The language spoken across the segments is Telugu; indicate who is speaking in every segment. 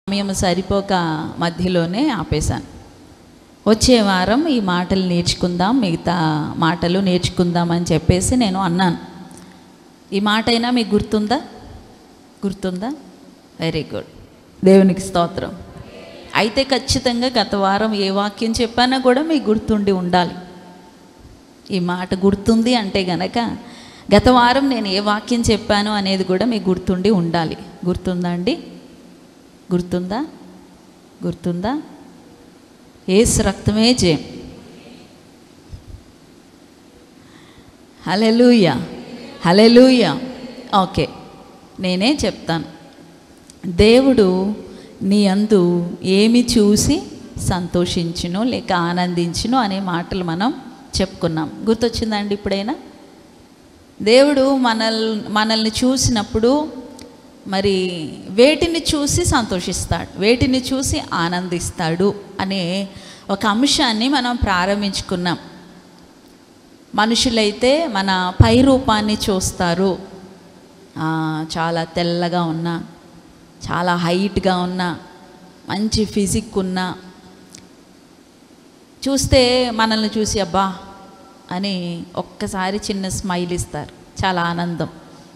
Speaker 1: సమయం సరిపోక మధ్యలోనే ఆపేశాను. వచ్చే వారం ఈ మాటలు నేర్చుకుందాం, మిగతా మాటలు నేర్చుకుందాం అని చెప్పేసి నేను అన్నాను. ఈ మాట అయినా మీకు గుర్తుందా? వెరీ గుడ్, దేవునికి స్తోత్రం. అయితే ఖచ్చితంగా గత వారం ఏ వాక్యం చెప్పానో కూడా మీకు గుర్తుండి ఉండాలి. ఈ మాట గుర్తుంది అంటే గనక గత వారం నేను ఏ వాక్యం చెప్పాను అనేది కూడా మీకు గుర్తుండి ఉండాలి. గుర్తుందా అండి? గుర్తుందా? యేసు రక్తమే జయం. హల్లెలూయా. ఓకే, నేనే చెప్తాను. దేవుడు నీ యందు ఏమి చూసి సంతోషించును లేక ఆనందించును అనే మాటలు మనం చెప్పుకున్నాం. గుర్తొచ్చిందండి ఇప్పుడైనా? దేవుడు మనల్ని చూసినప్పుడు మరి వేటిని చూసి సంతోషిస్తాడు, వేటిని చూసి ఆనందిస్తాడు అనే ఒక అంశాన్ని మనం ప్రారంభించుకున్నాం. మనుషులైతే మన పై రూపాన్ని చూస్తారు. చాలా తెల్లగా ఉన్నా, చాలా హైట్గా ఉన్నా, మంచి ఫిజిక్ ఉన్నా చూస్తే మనల్ని చూసి అబ్బా అని ఒక్కసారి చిన్న స్మైల్ ఇస్తారు, చాలా ఆనందం.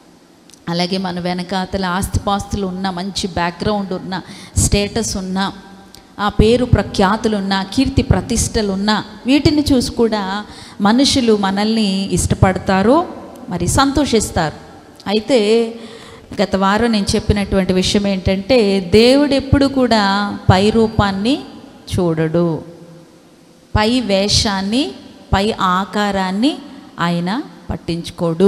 Speaker 1: అలాగే మన వెనకాతల ఆస్తిపాస్తులు ఉన్న, మంచి బ్యాక్గ్రౌండ్ ఉన్న, స్టేటస్ ఉన్న, ఆ పేరు ప్రఖ్యాతులు ఉన్న, కీర్తి ప్రతిష్టలు ఉన్న, వీటిని చూసి కూడా మనుషులు మనల్ని ఇష్టపడతారు, మరి సంతోషిస్తారు. అయితే గత వారం నేను చెప్పినటువంటి విషయం ఏంటంటే, దేవుడు ఎప్పుడు కూడా పై రూపాన్ని చూడడు, పై వేషాన్ని, పై ఆకారాన్ని ఆయన పట్టించుకోడు.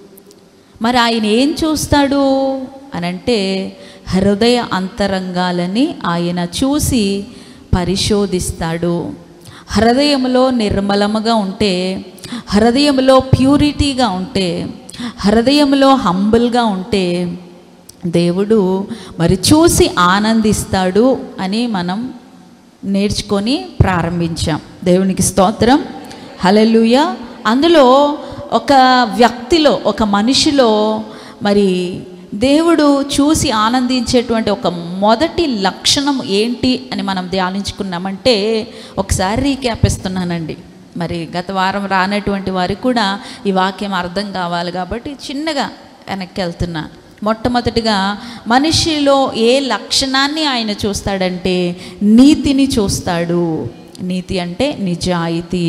Speaker 1: మరి ఆయన ఏం చూస్తాడు అనంటే, హృదయ అంతరంగాలని ఆయన చూసి పరిశోధిస్తాడు. హృదయంలో నిర్మలముగా ఉంటే, హృదయంలో ప్యూరిటీగా ఉంటే, హృదయంలో హంబుల్గా ఉంటే దేవుడు మరి చూసి ఆనందిస్తాడు అని మనం నేర్చుకొని ప్రారంభించాం. దేవునికి స్తోత్రం, హల్లెలూయా. అందులో ఒక వ్యక్తిలో, ఒక మనిషిలో మరి దేవుడు చూసి ఆనందించేటువంటి ఒక మొదటి లక్షణం ఏంటి అని మనం ధ్యానించుకున్నామంటే, ఒకసారి రీక్యాప్ ఇస్తున్నానండి. మరి గత వారం రానటువంటి వారికి కూడా ఈ వాక్యం అర్థం కావాలి కాబట్టి చిన్నగా వెనక్కి వెళ్తున్నా. మొట్టమొదటిగా మనిషిలో ఏ లక్షణాన్ని ఆయన చూస్తాడంటే నీతిని చూస్తాడు. నీతి అంటే నిజాయితీ.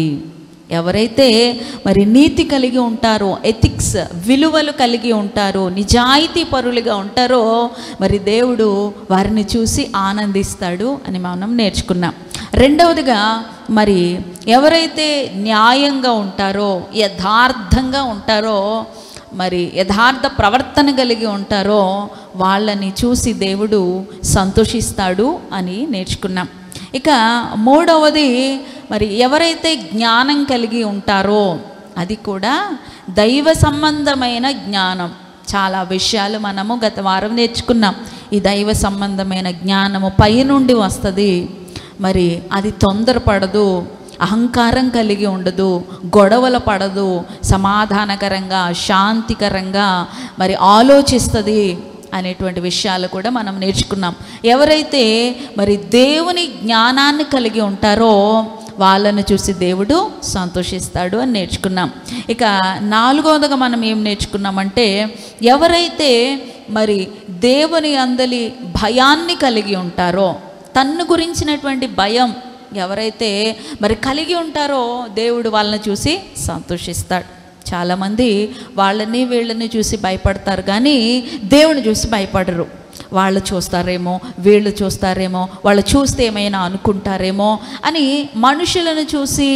Speaker 1: ఎవరైతే మరి నీతి కలిగి ఉంటారో, ఎథిక్స్ విలువలు కలిగి ఉంటారో, నిజాయితీ పరులుగా ఉంటారో మరి దేవుడు వారిని చూసి ఆనందిస్తాడు అని మనం నేర్చుకున్నాం. రెండవదిగా మరి ఎవరైతే న్యాయంగా ఉంటారో, యథార్థంగా ఉంటారో, మరి యథార్థ ప్రవర్తన కలిగి ఉంటారో వాళ్ళని చూసి దేవుడు సంతోషిస్తాడు అని నేర్చుకున్నాం. ఇక మూడవది మరి ఎవరైతే జ్ఞానం కలిగి ఉంటారో, అది కూడా దైవ సంబంధమైన జ్ఞానం. చాలా విషయాలు మనము గత వారం నేర్చుకున్నాం. ఈ దైవ సంబంధమైన జ్ఞానము పైనుండి వస్తుంది. మరి అది తొందరపడదు, అహంకారం కలిగి ఉండదు, గొడవలు పడదు, సమాధానకరంగా శాంతికరంగా మరి ఆలోచిస్తుంది అనేటువంటి విషయాలు కూడా మనం నేర్చుకున్నాం. ఎవరైతే మరి దేవుని జ్ఞానాన్ని కలిగి ఉంటారో వాళ్ళను చూసి దేవుడు సంతోషిస్తాడు అని నేర్చుకున్నాం. ఇక నాలుగవదిగా మనం ఏం నేర్చుకున్నామంటే, ఎవరైతే మరి దేవుని అందలి భయాన్ని కలిగి ఉంటారో, తన్ను గురించినటువంటి భయం ఎవరైతే మరి కలిగి ఉంటారో దేవుడు వాళ్ళని చూసి సంతోషిస్తాడు. చాలామంది వాళ్ళని వీళ్ళని చూసి భయపడతారు కానీ దేవుని చూసి భయపడరు. వాళ్ళు చూస్తారేమో, వీళ్ళు చూస్తారేమో, వాళ్ళు చూస్తే ఏమైనా అనుకుంటారేమో అని మనుషులను చూసి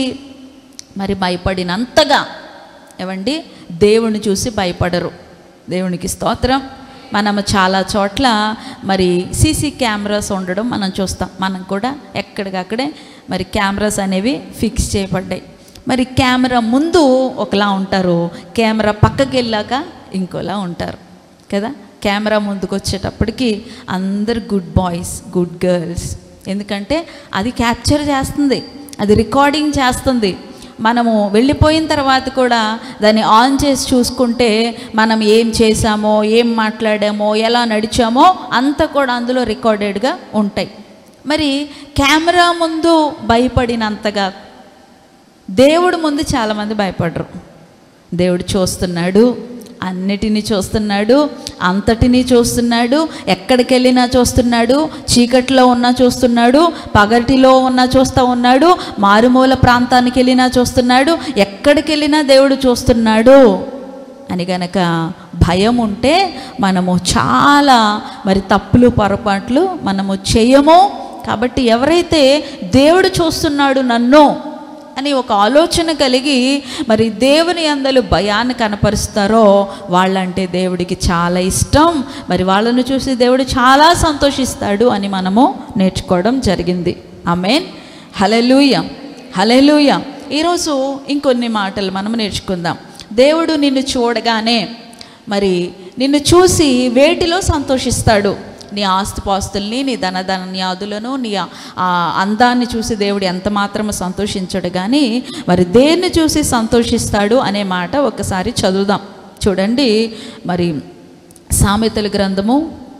Speaker 1: మరి భయపడినంతగా ఏమండి దేవుని చూసి భయపడరు. దేవునికి స్తోత్రం. మనము చాలా చోట్ల మరి సీసీ కెమెరాస్ ఉండడం మనం చూస్తాం. మనం కూడా ఎక్కడికక్కడే మరి కెమెరాస్ అనేవి ఫిక్స్ చేయబడ్డాయి. మరి కెమెరా ముందు ఒకలా ఉంటారు, కెమెరా పక్కకి వెళ్ళాక ఇంకోలా ఉంటారు కదా. కెమెరా ముందుకు వచ్చేటప్పటికి అందరు గుడ్ బాయ్స్, గుడ్ గర్ల్స్. ఎందుకంటే అది క్యాప్చర్ చేస్తుంది, అది రికార్డింగ్ చేస్తుంది. మనము వెళ్ళిపోయిన తర్వాత కూడా దాన్ని ఆన్ చేసి చూసుకుంటే మనం ఏం చేసామో, ఏం మాట్లాడామో, ఎలా నడిచామో అంతా కూడా అందులో రికార్డెడ్గా ఉంటాయి. మరి కెమెరా ముందు భయపడినంతగా దేవుడు ముందు చాలామంది భయపడరు. దేవుడు చూస్తున్నాడు, అన్నిటినీ చూస్తున్నాడు, అంతటినీ చూస్తున్నాడు, ఎక్కడికి వెళ్ళినా చూస్తున్నాడు, చీకట్లో ఉన్నా చూస్తున్నాడు, పగటిలో ఉన్నా చూస్తూ ఉన్నాడు, మారుమూల ప్రాంతానికి వెళ్ళినా చూస్తున్నాడు, ఎక్కడికి వెళ్ళినా దేవుడు చూస్తున్నాడు అని గనక భయం ఉంటే మనము చాలా మరి తప్పులు పొరపాట్లు మనము చేయము. కాబట్టి ఎవరైతే దేవుడు చూస్తున్నాడు నన్ను అని ఒక ఆలోచన కలిగి మరి దేవుని యందలి భయాన్ని కనపరుస్తారో వాళ్ళంటే దేవుడికి చాలా ఇష్టం. మరి వాళ్ళను చూసి దేవుడు చాలా సంతోషిస్తాడు అని మనము నేర్చుకోవడం జరిగింది. ఆమేన్, హల్లెలూయా, హల్లెలూయా. ఈరోజు ఇంకొన్ని మాటలు మనం నేర్చుకుందాం. దేవుడు నిన్ను చూడగానే మరి నిన్ను చూసి వేటిలో సంతోషిస్తాడు? నీ ఆస్తిపాస్తుల్ని, నీ ధనధాన్యాదులను, నీ అందాన్ని చూసి దేవుడు ఎంత మాత్రము సంతోషించడు, కానీ మరి దేన్ని చూసి సంతోషిస్తాడు అనే మాట ఒకసారి చదువుదాం. చూడండి, మరి సామెతల గ్రంథము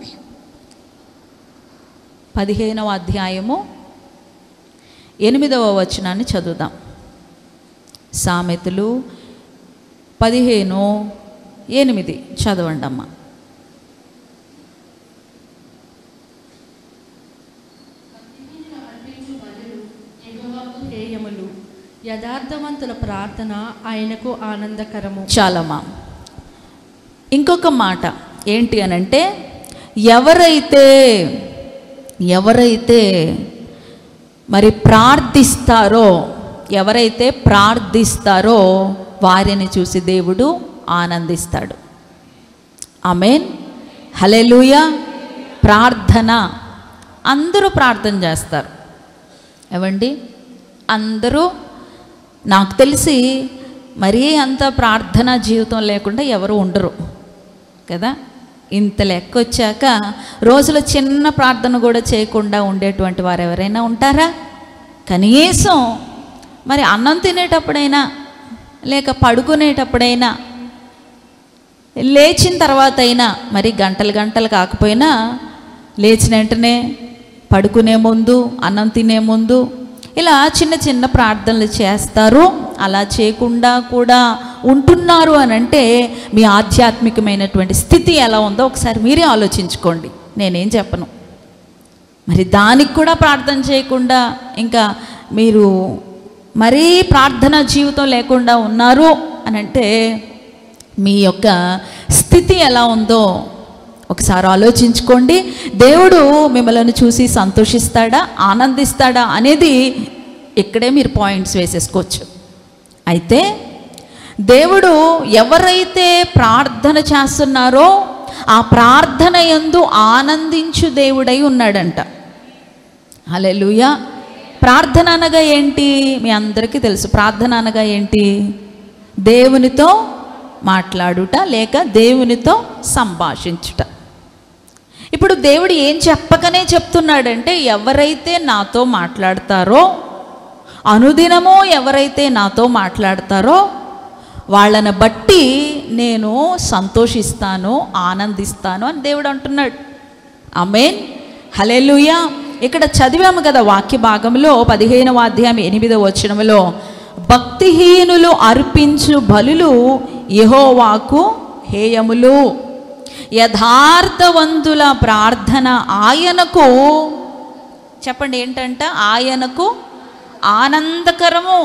Speaker 1: 15వ అధ్యాయము 8వ వచనాన్ని చదువుదాం. సామెతలు 15:8 చదవండి అమ్మ.
Speaker 2: యథార్థవంతుల ప్రార్థన ఆయనకు ఆనందకరము.
Speaker 1: చాలమ్మా. ఇంకొక మాట ఏంటి అనంటే, ఎవరైతే మరి ఎవరైతే ప్రార్థిస్తారో వారిని చూసి దేవుడు ఆనందిస్తాడు. ఆమేన్, హల్లెలూయా. ప్రార్థన, అందరూ ప్రార్థన చేస్తారు. ఏవండి, అందరూ నాకు తెలిసి మరీ అంత ప్రార్థన జీవితం లేకుండా ఎవరు ఉండరు కదా. ఇంత లెక్క వచ్చాక రోజులో చిన్న ప్రార్థన కూడా చేయకుండా ఉండేటువంటి వారు ఎవరైనా ఉంటారా? కనీసం మరి అన్నం తినేటప్పుడైనా, లేక పడుకునేటప్పుడైనా, లేచిన తర్వాత అయినా, మరి గంటలు కాకపోయినా లేచిన వెంటనే, పడుకునే ముందు, అన్నం తినే ముందు ఇలా చిన్న చిన్న ప్రార్థనలు చేస్తారు. అలా చేయకుండా కూడా ఉంటున్నారు అని అంటే మీ ఆధ్యాత్మికమైనటువంటి స్థితి ఎలా ఉందో ఒకసారి మీరే ఆలోచించుకోండి. నేనేం చెప్పను. మరి దానికి కూడా ప్రార్థన చేయకుండా ఇంకా మీరు మరీ ప్రార్థనా జీవితం లేకుండా ఉన్నారు అని అంటే మీ యొక్క స్థితి ఎలా ఉందో ఒకసారి ఆలోచించుకోండి. దేవుడు మిమ్మల్ని చూసి సంతోషిస్తాడా, ఆనందిస్తాడా అనేది ఇక్కడే మీరు పాయింట్స్ వేసేసుకోవచ్చు. అయితే దేవుడు ఎవరైతే ప్రార్థన చేస్తున్నారో ఆ ప్రార్థన యందు ఆనందించు దేవుడై ఉన్నాడంట. హల్లెలూయా. ప్రార్థన అనగా ఏంటి? మీ అందరికీ తెలుసు. ప్రార్థన అనగా ఏంటి? దేవునితో మాట్లాడుట, లేక దేవునితో సంభాషించుట. ఇప్పుడు దేవుడు ఏం చెప్పకనే చెప్తున్నాడంటే, ఎవరైతే నాతో మాట్లాడతారో, అనుదినము ఎవరైతే నాతో మాట్లాడతారో వాళ్ళని బట్టి నేను సంతోషిస్తాను, ఆనందిస్తాను అని దేవుడు అంటున్నాడు. ఆమేన్, హల్లెలూయా. ఇక్కడ చదివాము కదా వాక్య భాగంలో 15వ అధ్యాయం 8వ వచనంలో, భక్తిహీనులు అర్పించు బలులు యెహోవాకు హేయములు, యథార్థవంతుల ప్రార్థన ఆయనకు, చెప్పండి ఏంటంట? ఆయనకు ఆనందకరము,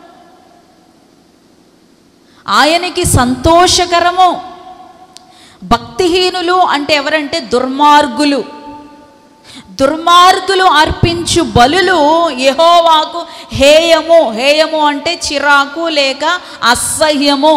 Speaker 1: ఆయనకి సంతోషకరము. భక్తిహీనులు అంటే ఎవరంటే దుర్మార్గులు. దుర్మార్గులు అర్పించు బలులు యెహోవాకు హేయము. హేయము అంటే చిరాకు లేక అసహ్యము.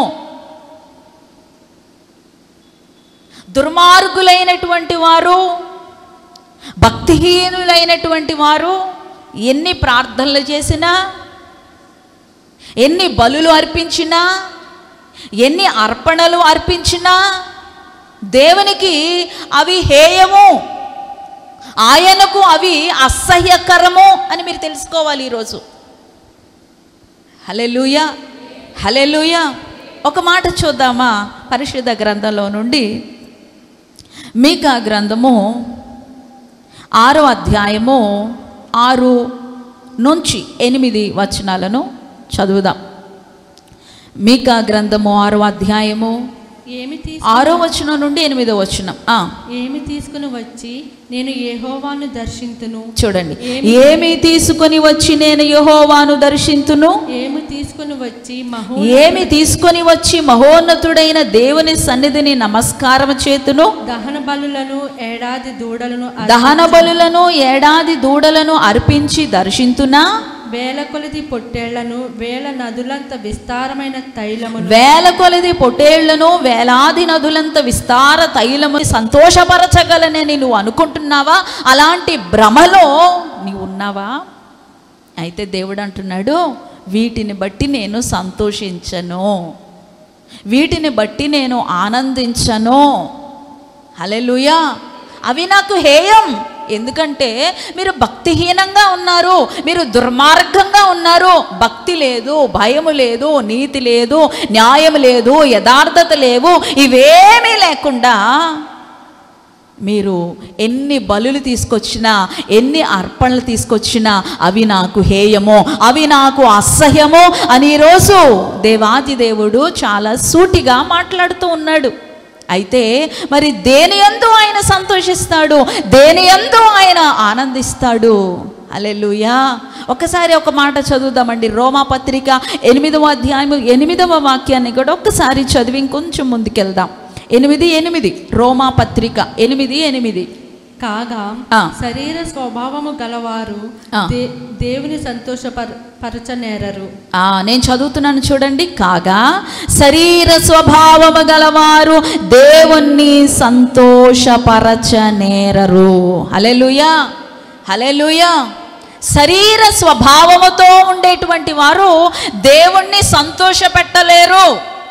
Speaker 1: దుర్మార్గులైనటువంటి వారు, భక్తిహీనులైనటువంటి వారు ఎన్ని ప్రార్థనలు చేసినా, ఎన్ని బలులు అర్పించినా, ఎన్ని అర్పణలు అర్పించినా దేవునికి అవి హేయము, ఆయనకు అవి అసహ్యకరము అని మీరు తెలుసుకోవాలి ఈరోజు. హల్లెలూయా, హల్లెలూయా. ఒక మాట చూద్దామా పరిశుద్ధ గ్రంథంలో నుండి? మీకా గ్రంథము 6వ అధ్యాయము 6 నుంచి 8 వచనాలను చదువుదాం. మీకా గ్రంథము 6వ అధ్యాయము 6వ వచనం నుండి 8వ వచనం.
Speaker 2: ఏమి తీసుకుని వచ్చి నేను యెహోవాను దర్శింతును.
Speaker 1: చూడండి, ఏమి తీసుకొని వచ్చి నేను యెహోవాను దర్శింతును.
Speaker 2: ఏమి తీసుకొని వచ్చి మహోన్నతుడైన దేవుని సన్నిధిని నమస్కారం చేతును. దహన బలులను ఏడాది దూడలను అర్పించి దర్శింతునా. వేల కొలది పొట్టేళ్లను వేలాది నదులంత విస్తార తైలము సంతోషపరచగలనని నువ్వు అనుకుంటున్నావా? అలాంటి భ్రమలో నీవు ఉన్నావా? అయితే దేవుడు అంటున్నాడు, వీటిని బట్టి నేను సంతోషించను, వీటిని బట్టి నేను ఆనందించను. హల్లెలూయా. అవి నాకు హేయం. ఎందుకంటే మీరు భక్తిహీనంగా ఉన్నారు, మీరు దుర్మార్గంగా ఉన్నారు. భక్తి లేదు, భయము లేదు, నీతి లేదు, న్యాయం లేదు, యథార్థత లేవు. ఇవేమీ లేకుండా మీరు ఎన్ని బలులు తీసుకొచ్చినా, ఎన్ని అర్పణలు తీసుకొచ్చినా అవి నాకు హేయమో, అవి నాకు అసహ్యమో అని ఈరోజు దేవాది దేవుడు చాలా సూటిగా మాట్లాడుతూ ఉన్నాడు. అయితే మరి దేని యందు ఆయన సంతోషిస్తాడు, దేని యందు ఆయన ఆనందిస్తాడు? హల్లెలూయా. ఒకసారి ఒక మాట చదువుదామండి. రోమాపత్రిక 8వ అధ్యాయం 8వ వాక్యాన్ని కూడా ఒక్కసారి చదివి ఇంకొంచెం ముందుకెళ్దాం. 8:8 రోమాపత్రిక 8:8. కాగా శరీర స్వభావము గలవారు దేవుని సంతోషపరచనేరరు.
Speaker 1: నేను చదువుతున్నాను చూడండి. కాగా శరీర స్వభావము గలవారు దేవుణ్ణి సంతోషపరచనేరరు. హల్లెలూయా, హల్లెలూయా. శరీర స్వభావముతో ఉండేటువంటి వారు దేవుణ్ణి సంతోషపెట్టలేరు.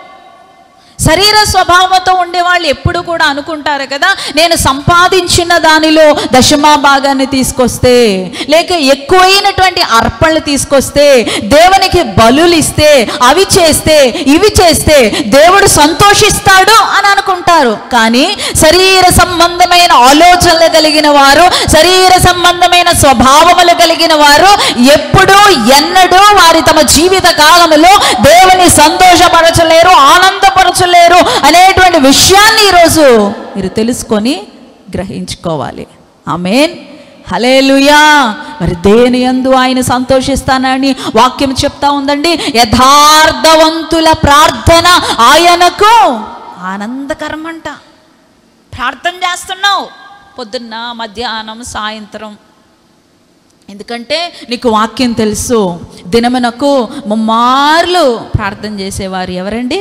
Speaker 1: శరీర స్వభావంతో ఉండేవాళ్ళు ఎప్పుడు కూడా అనుకుంటారు కదా, నేను సంపాదించిన దానిలో దశమా భాగాన్ని తీసుకొస్తే, లేక ఎక్కువైనటువంటి అర్పణలు తీసుకొస్తే, దేవునికి బలులు ఇస్తే, అవి చేస్తే, ఇవి చేస్తే దేవుడు సంతోషిస్తాడు అని అనుకుంటారు. కానీ శరీర సంబంధమైన ఆలోచనలు కలిగిన వారు, శరీర సంబంధమైన స్వభావములు కలిగిన వారు ఎప్పుడూ ఎన్నడూ వారి తమ జీవిత కాలంలో దేవుని సంతోషపరచలేరు, ఆనందపరచలేరు అనేటువంటి విషయాన్ని ఈరోజు మీరు తెలుసుకొని గ్రహించుకోవాలి. ఆమేన్, హల్లెలూయా. మరి దేని యందు ఆయన సంతోషిస్తానని వాక్యం చెప్తా ఉందండి. యథార్థవంతుల ప్రార్థన ఆయనకు ఆనందకరం అంట. ప్రార్థన చేస్తున్నావు పొద్దున్న, మధ్యాహ్నం, సాయంత్రం. ఎందుకంటే నీకు వాక్యం తెలుసు. దినమునకు ముమ్మార్లు ప్రార్థన చేసేవారు ఎవరండి?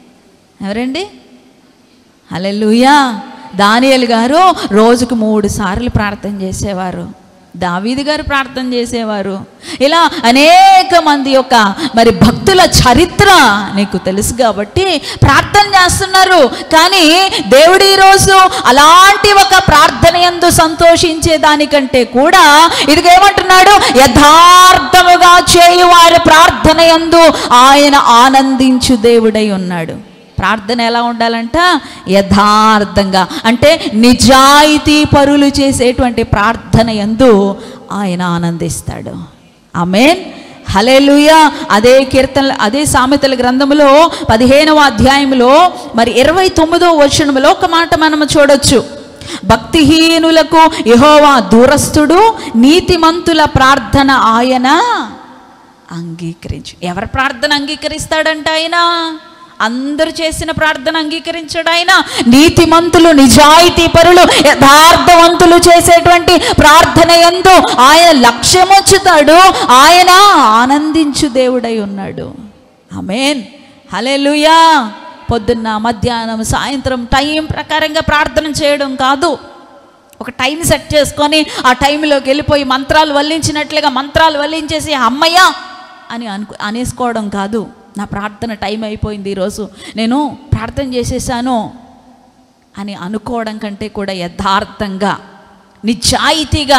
Speaker 1: హల్లెలూయా. దానియేలు గారు రోజుకు 3 సార్లు ప్రార్థన చేసేవారు. దావీదు గారు ప్రార్థన చేసేవారు. ఇలా అనేక మంది యొక్క మరి భక్తుల చరిత్ర నీకు తెలుసు కాబట్టి ప్రార్థన చేస్తున్నారు. కానీ దేవుడు ఈరోజు అలాంటి ఒక ప్రార్థన యందు సంతోషించే దానికంటే కూడా ఇదిగేమంటున్నాడు, యథార్థముగా చేయువారి ప్రార్థన యందు ఆయన ఆనందించు దేవుడై ఉన్నాడు. ప్రార్థన ఎలా ఉండాలంట? యథార్థంగా, అంటే నిజాయితీ పరులు చేసేటువంటి ప్రార్థన యందు ఆయన ఆనందిస్తాడు. ఆమేన్, హల్లెలూయా. అదే కీర్తన, అదే సామెతల గ్రంథములో 15వ అధ్యాయంలో మరి 29వ వచనంలో ఒక మాట మనం చూడొచ్చు. భక్తిహీనులకు యెహోవా దూరస్తుడు, నీతిమంతుల ప్రార్థన ఆయన అంగీకరించు. ఎవరి ప్రార్థన అంగీకరిస్తాడంట ఆయన? అందరూ చేసిన ప్రార్థన అంగీకరించాడు ఆయన. నీతిమంతులు, నిజాయితీ పరులు, యథార్థవంతులు చేసేటువంటి ప్రార్థన యందు ఆయన లక్ష్యం ఉంచుతాడు. ఆయన ఆనందించు దేవుడై ఉన్నాడు. ఆమేన్, హల్లెలూయా. పొద్దున్న, మధ్యాహ్నం, సాయంత్రం టైం ప్రకారంగా ప్రార్థన చేయడం కాదు. ఒక టైం సెట్ చేసుకొని ఆ టైంలోకి వెళ్ళిపోయి మంత్రాలు వల్లించినట్లుగా మంత్రాలు వల్లించేసి అమ్మయ్య అని అనేసుకోవడం కాదు. నా ప్రార్థన టైం అయిపోయింది, ఈరోజు నేను ప్రార్థన చేసేసాను అని అనుకోవడం కంటే కూడా యథార్థంగా, నిజాయితీగా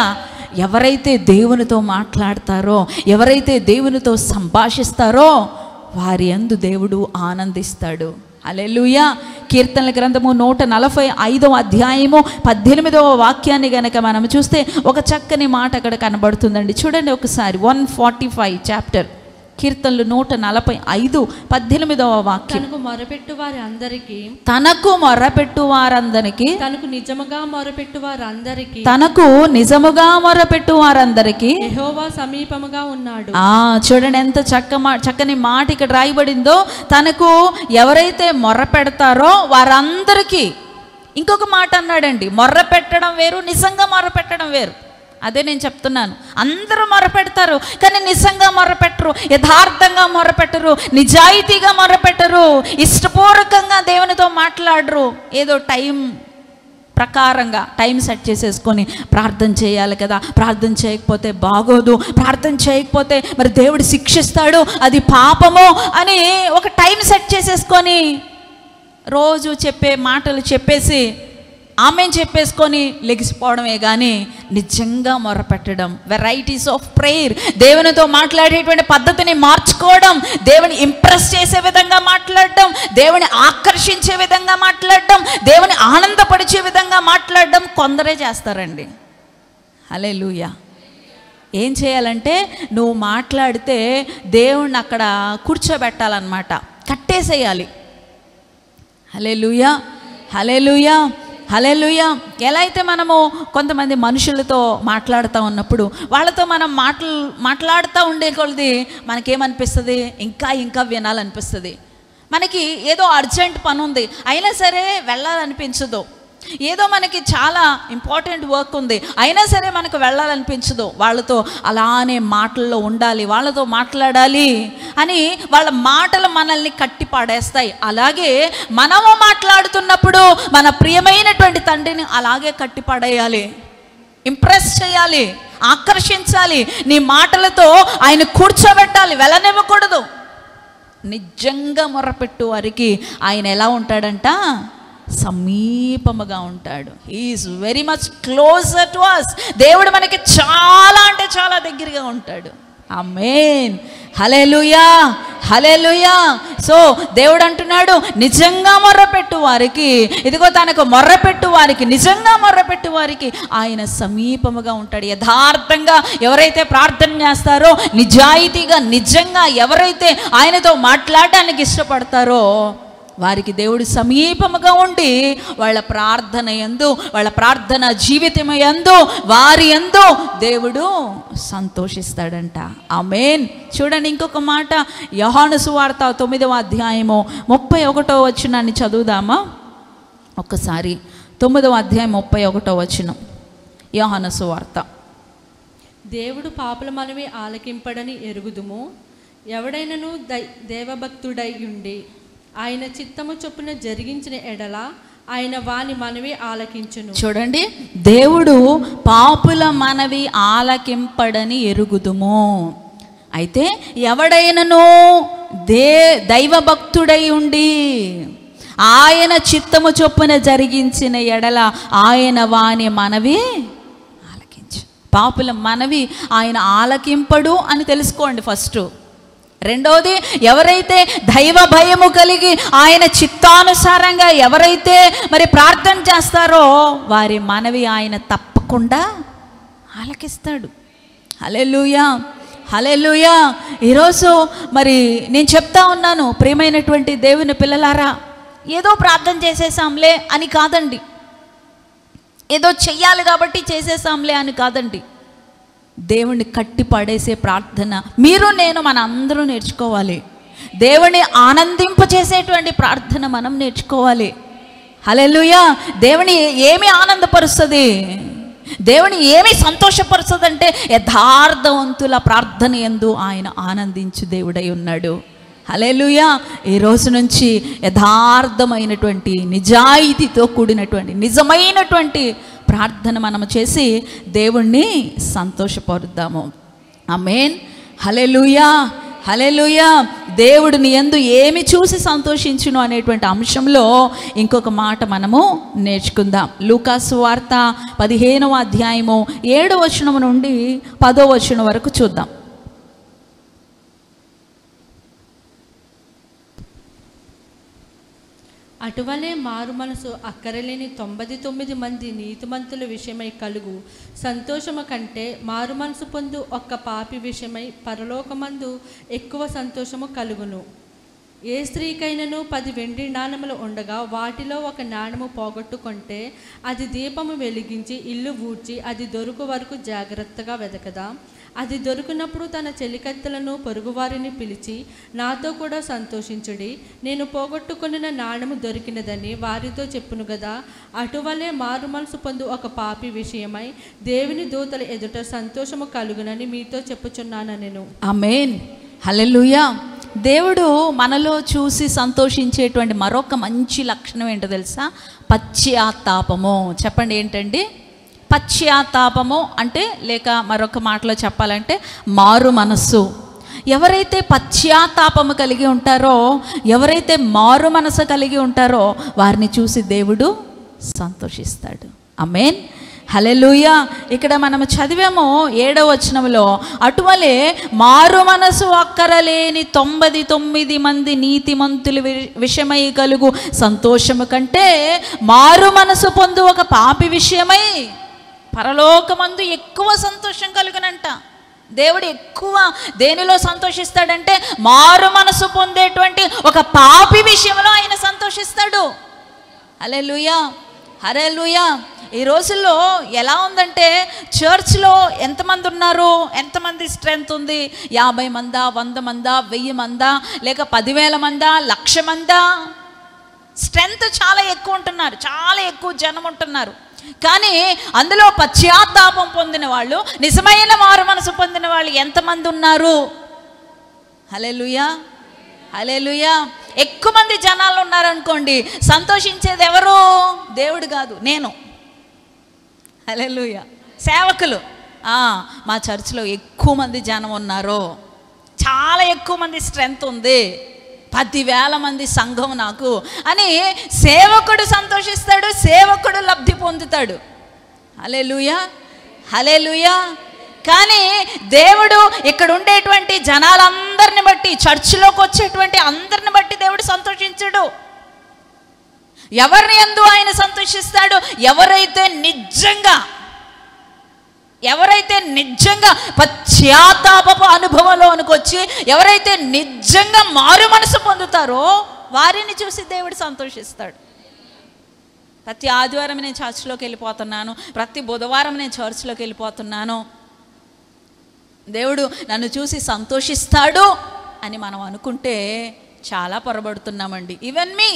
Speaker 1: ఎవరైతే దేవునితో మాట్లాడతారో, ఎవరైతే దేవునితో సంభాషిస్తారో వారి యందు దేవుడు ఆనందిస్తాడు. హల్లెలూయా. కీర్తనల గ్రంథము 145వ అధ్యాయము 18వ వాక్యాన్ని గనక మనం చూస్తే ఒక చక్కని మాట అక్కడ కనబడుతుందండి. చూడండి ఒకసారి. 145 చాప్టర్, కీర్తనలు 145 18వ వాక్యం.
Speaker 3: తనకు మొరపెట్టు వారి అందరికీ,
Speaker 1: తనకు మొరపెట్టు వారందరికీ,
Speaker 3: తనకు నిజముగా మొరపెట్టు వారందరికీ,
Speaker 1: తనకు నిజముగా మొరపెట్టు వారందరికీ
Speaker 3: యెహోవా సమీపముగా ఉన్నాడు.
Speaker 1: చూడండి ఎంత చక్కని మాట ఇక్కడ రాయబడిందో. తనకు ఎవరైతే మొర్ర పెడతారో వారందరికీ. ఇంకొక మాట అన్నాడండి, మొర్ర పెట్టడం వేరు, నిజంగా మొర్ర పెట్టడం వేరు. అదే నేను చెప్తున్నాను. అందరూ మొరపెడతారు కానీ నిజంగా మొరపెట్టరు, యథార్థంగా మొరపెట్టరు, నిజాయితీగా మొరపెట్టరు, ఇష్టపూర్వకంగా దేవునితో మాట్లాడరు. ఏదో టైం ప్రకారంగా టైం సెట్ చేసేసుకొని ప్రార్థన చేయాలి కదా, ప్రార్థన చేయకపోతే బాగోదు, ప్రార్థన చేయకపోతే మరి దేవుడు శిక్షిస్తాడు, అది పాపము అని ఒక టైం సెట్ చేసేసుకొని రోజు చెప్పే మాటలు చెప్పేసి ఆమెను చెప్పేసుకొని లెగిసిపోవడమే కానీ నిజంగా మొరపెట్టడం, వెరైటీస్ ఆఫ్ ప్రేయర్, దేవునితో మాట్లాడేటువంటి పద్ధతిని మార్చుకోవడం, దేవుని ఇంప్రెస్ చేసే విధంగా మాట్లాడడం, దేవుని ఆకర్షించే విధంగా మాట్లాడడం, దేవుని ఆనందపరిచే విధంగా మాట్లాడడం కొందరే చేస్తారండి. హల్లెలూయా. ఏం చేయాలంటే నువ్వు మాట్లాడితే దేవుణ్ణి అక్కడ కూర్చోబెట్టాలన్నమాట, కట్టేసేయాలి. హల్లెలూయా, హల్లెలూయా, హల్లెలూయా. ఎలా అయితే మనము కొంతమంది మనుషులతో మాట్లాడుతూ ఉన్నప్పుడు వాళ్ళతో మనం మాట్లాడుతూ ఉండే కొలది మనకేమనిపిస్తుంది, ఇంకా వినాలనిపిస్తుంది. మనకి ఏదో అర్జెంట్ పని ఉంది అయినా సరే వెళ్ళాలనిపించదు, ఏదో మనకి చాలా ఇంపార్టెంట్ వర్క్ ఉంది అయినా సరే మనకు వెళ్ళాలనిపించదు. వాళ్ళతో అలానే మాటల్లో ఉండాలి, వాళ్ళతో మాట్లాడాలి అని వాళ్ళ మాటలు మనల్ని కట్టి పడేస్తాయి. అలాగే మనము మాట్లాడుతున్నప్పుడు మన ప్రియమైనటువంటి తండ్రిని అలాగే కట్టి పడేయాలి, ఇంప్రెస్ చేయాలి, ఆకర్షించాలి. నీ మాటలతో ఆయన కూర్చోబెట్టాలి, వెళ్ళనివ్వకూడదు. నిజంగా మొరపెట్టు వారికి ఆయన ఎలా ఉంటాడంట, సమీపముగా ఉంటాడు. Is very much closer to us. దేవుడు మనకి చాలా అంటే చాలా దగ్గరగా ఉంటాడు. ఆమేన్, హల్లెలూయా, హల్లెలూయా. సో దేవుడు అంటున్నాడు, నిజంగా మొర్రపెట్టు వారికి, ఇదిగో తనకు మొర్రపెట్టు వారికి, నిజంగా మొర్రపెట్టు వారికి ఆయన సమీపముగా ఉంటాడు. యథార్థంగా ఎవరైతే ప్రార్థన చేస్తారో, నిజాయితీగా నిజంగా ఎవరైతే ఆయనతో మాట్లాడడానికి ఇష్టపడతారో వారికి దేవుడు సమీపముగా ఉండి వాళ్ళ ప్రార్థన యందు, వాళ్ళ ప్రార్థన జీవితం యందు, వారి యందు దేవుడు సంతోషిస్తాడంట. ఆమేన్. చూడండి ఇంకొక మాట, యోహాను సువార్త 9వ అధ్యాయము 31వ వచనాన్ని చదువుదామా ఒక్కసారి. 9వ అధ్యాయం 31వ వచనం, యోహాను సువార్త.
Speaker 3: దేవుడు పాపుల మనవి ఆలకింపడని ఎరుగుదుము, ఎవడైనను దేవభక్తుడై ఉండి ఆయన చిత్తము చొప్పున జరిగించిన ఎడల ఆయన వాని మనవి ఆలకించును.
Speaker 1: చూడండి, దేవుడు పాపుల మనవి ఆలకింపడని ఎరుగుదుము. అయితే ఎవడైనను దైవభక్తుడై ఉండి ఆయన చిత్తము చొప్పున జరిగించిన ఎడల ఆయన వాని మనవి ఆలకించు. పాపుల మనవి ఆయన ఆలకింపడు అని తెలుసుకోండి ఫస్ట్. రెండోది, ఎవరైతే దైవ భయము కలిగి ఆయన చిత్తానుసారంగా ఎవరైతే మరి ప్రార్థన చేస్తారో వారి మనవి ఆయన తప్పకుండా ఆలకిస్తాడు. హల్లెలూయా, హల్లెలూయా. ఈరోజు మరి నేను చెప్తా ఉన్నాను, ప్రియమైనటువంటి దేవుని పిల్లలారా, ఏదో ప్రార్థన చేసేసాంలే అని కాదండి, ఏదో చెయ్యాలి కాబట్టి చేసేసాంలే అని కాదండి. దేవుణ్ణి కట్టి పడేసే ప్రార్థన మీరు నేను మన అందరూ నేర్చుకోవాలి. దేవుణ్ణి ఆనందింపచేసేటువంటి ప్రార్థన మనం నేర్చుకోవాలి. హల్లెలూయా. దేవుని ఏమి ఆనందపరుస్తుంది, దేవుని ఏమి సంతోషపరుస్తుంది అంటే యథార్థవంతుల ప్రార్థన యందు ఆయన ఆనందించు దేవుడై ఉన్నాడు. హల్లెలూయా. ఈ రోజు నుంచి యథార్థమైనటువంటి నిజాయితీతో కూడినటువంటి నిజమైనటువంటి ప్రార్థన మనము చేసి దేవుణ్ణి సంతోషపరుద్దాము. ఆమేన్, హల్లెలూయా, హల్లెలూయా. దేవుడు నీ యందు ఏమి చూసి సంతోషించును అనేటువంటి అంశంలో ఇంకొక మాట మనము నేర్చుకుందాం. లూకాసు వార్త 15వ అధ్యాయము 7వ వచనం నుండి 10వ వచనం వరకు చూద్దాం.
Speaker 3: అటువలే మారు మనసు అక్కరలేని 99 మంది నీతిమంతుల విషయమై కలుగు సంతోషము కంటే మారు మనసు పొందు ఒక్క పాపి విషయమై పరలోకమందు ఎక్కువ సంతోషము కలుగును. ఏ స్త్రీకైనను 10 వెండి నాణెములు ఉండగా వాటిలో ఒక నాణెము పోగొట్టుకుంటే అది దీపము వెలిగించి ఇల్లు ఊడ్చి అది దొరుకు వరకు జాగ్రత్తగా వెదకదా? అది దొరికినప్పుడు తన చెలికత్తెలను పొరుగువారిని పిలిచి నాతో కూడా సంతోషించుడి, నేను పోగొట్టుకున్న నాణెము దొరికినదని వారితో చెప్పును గదా. అటువలే మారు మనసు పొందు ఒక పాపి విషయమై దేవుని దూతల ఎదుట సంతోషము కలుగునని మీతో చెప్పుచున్నానెను.
Speaker 1: ఆమేన్. హల్లెలూయా. దేవుడు మనలో చూసి సంతోషించేటువంటి మరొక మంచి లక్షణం ఏంటో తెలుసా? పశ్చాత్తాపము. చెప్పండి, ఏంటండి పశ్చాత్తాపము అంటే? లేక మరొక మాటలో చెప్పాలంటే మారు మనస్సు. ఎవరైతే పశ్చాత్తాపము కలిగి ఉంటారో, ఎవరైతే మారు మనసు కలిగి ఉంటారో వారిని చూసి దేవుడు సంతోషిస్తాడు. ఆమేన్. హల్లెలూయా. ఇక్కడ మనం చదివాము 7వ వచనంలో, అటువలే మారు మనసు అక్కరలేని 99 మంది నీతిమంతుల విషయమై కలుగు సంతోషము కంటే మారు మనసు పొందు ఒక పాపి విషయమై పరలోకమందు ఎక్కువ సంతోషం కలుగునంట. దేవుడు ఎక్కువ దేనిలో సంతోషిస్తాడంటే మారు మనసు పొందేటువంటి ఒక పాపి విషయంలో ఆయన సంతోషిస్తాడు. హల్లెలూయా. హల్లెలూయా. ఈ రోజుల్లో ఎలా ఉందంటే చర్చ్లో ఎంతమంది ఉన్నారు, ఎంతమంది స్ట్రెంగ్త్ ఉంది? 50 మందా, 100 మందా, 1000 మందా, లేక 10,000 మందా, 1,00,000 మందా? స్ట్రెంగ్త్ చాలా ఎక్కువ ఉంటున్నారు, చాలా ఎక్కువ జనం ఉంటున్నారు. కానీ అందులో పశ్చాత్తాపం పొందిన వాళ్ళు, నిజమైన మారు మనసు పొందిన వాళ్ళు ఎంతమంది ఉన్నారు? హల్లెలూయా. హల్లెలూయా. ఎక్కువ మంది జనాలు ఉన్నారనుకోండి, సంతోషించేది ఎవరు? దేవుడు కాదు, నేను. హల్లెలూయా. సేవకులు, మా చర్చిలో ఎక్కువ మంది జనం ఉన్నారు, చాలా ఎక్కువ మంది స్ట్రెంగ్త్ ఉంది, 10,000 మంది సంఘం నాకు అని సేవకుడు సంతోషిస్తాడు, సేవకుడు లబ్ధి పొందుతాడు. హల్లెలూయా. హల్లెలూయా. కానీ దేవుడు ఇక్కడ ఉండేటువంటి జనాలందరిని బట్టి, చర్చిలోకి వచ్చేటువంటి అందరిని బట్టి దేవుడు సంతోషించడు. ఎవరిని యందు ఆయన సంతోషిస్తాడు? ఎవరైతే నిజంగా పశ్చాత్తాపపు అనుభవంలోనికి వచ్చి ఎవరైతే నిజంగా మారు మనసు పొందుతారో వారిని చూసి దేవుడు సంతోషిస్తాడు. ప్రతి ఆదివారం నేను చర్చ్లోకి వెళ్ళిపోతున్నాను, ప్రతి బుధవారం నేను చర్చ్లోకి వెళ్ళిపోతున్నాను, దేవుడు నన్ను చూసి సంతోషిస్తాడు అని మనం అనుకుంటే చాలా పొరబడుతున్నామండి. ఈవెన్ మీ,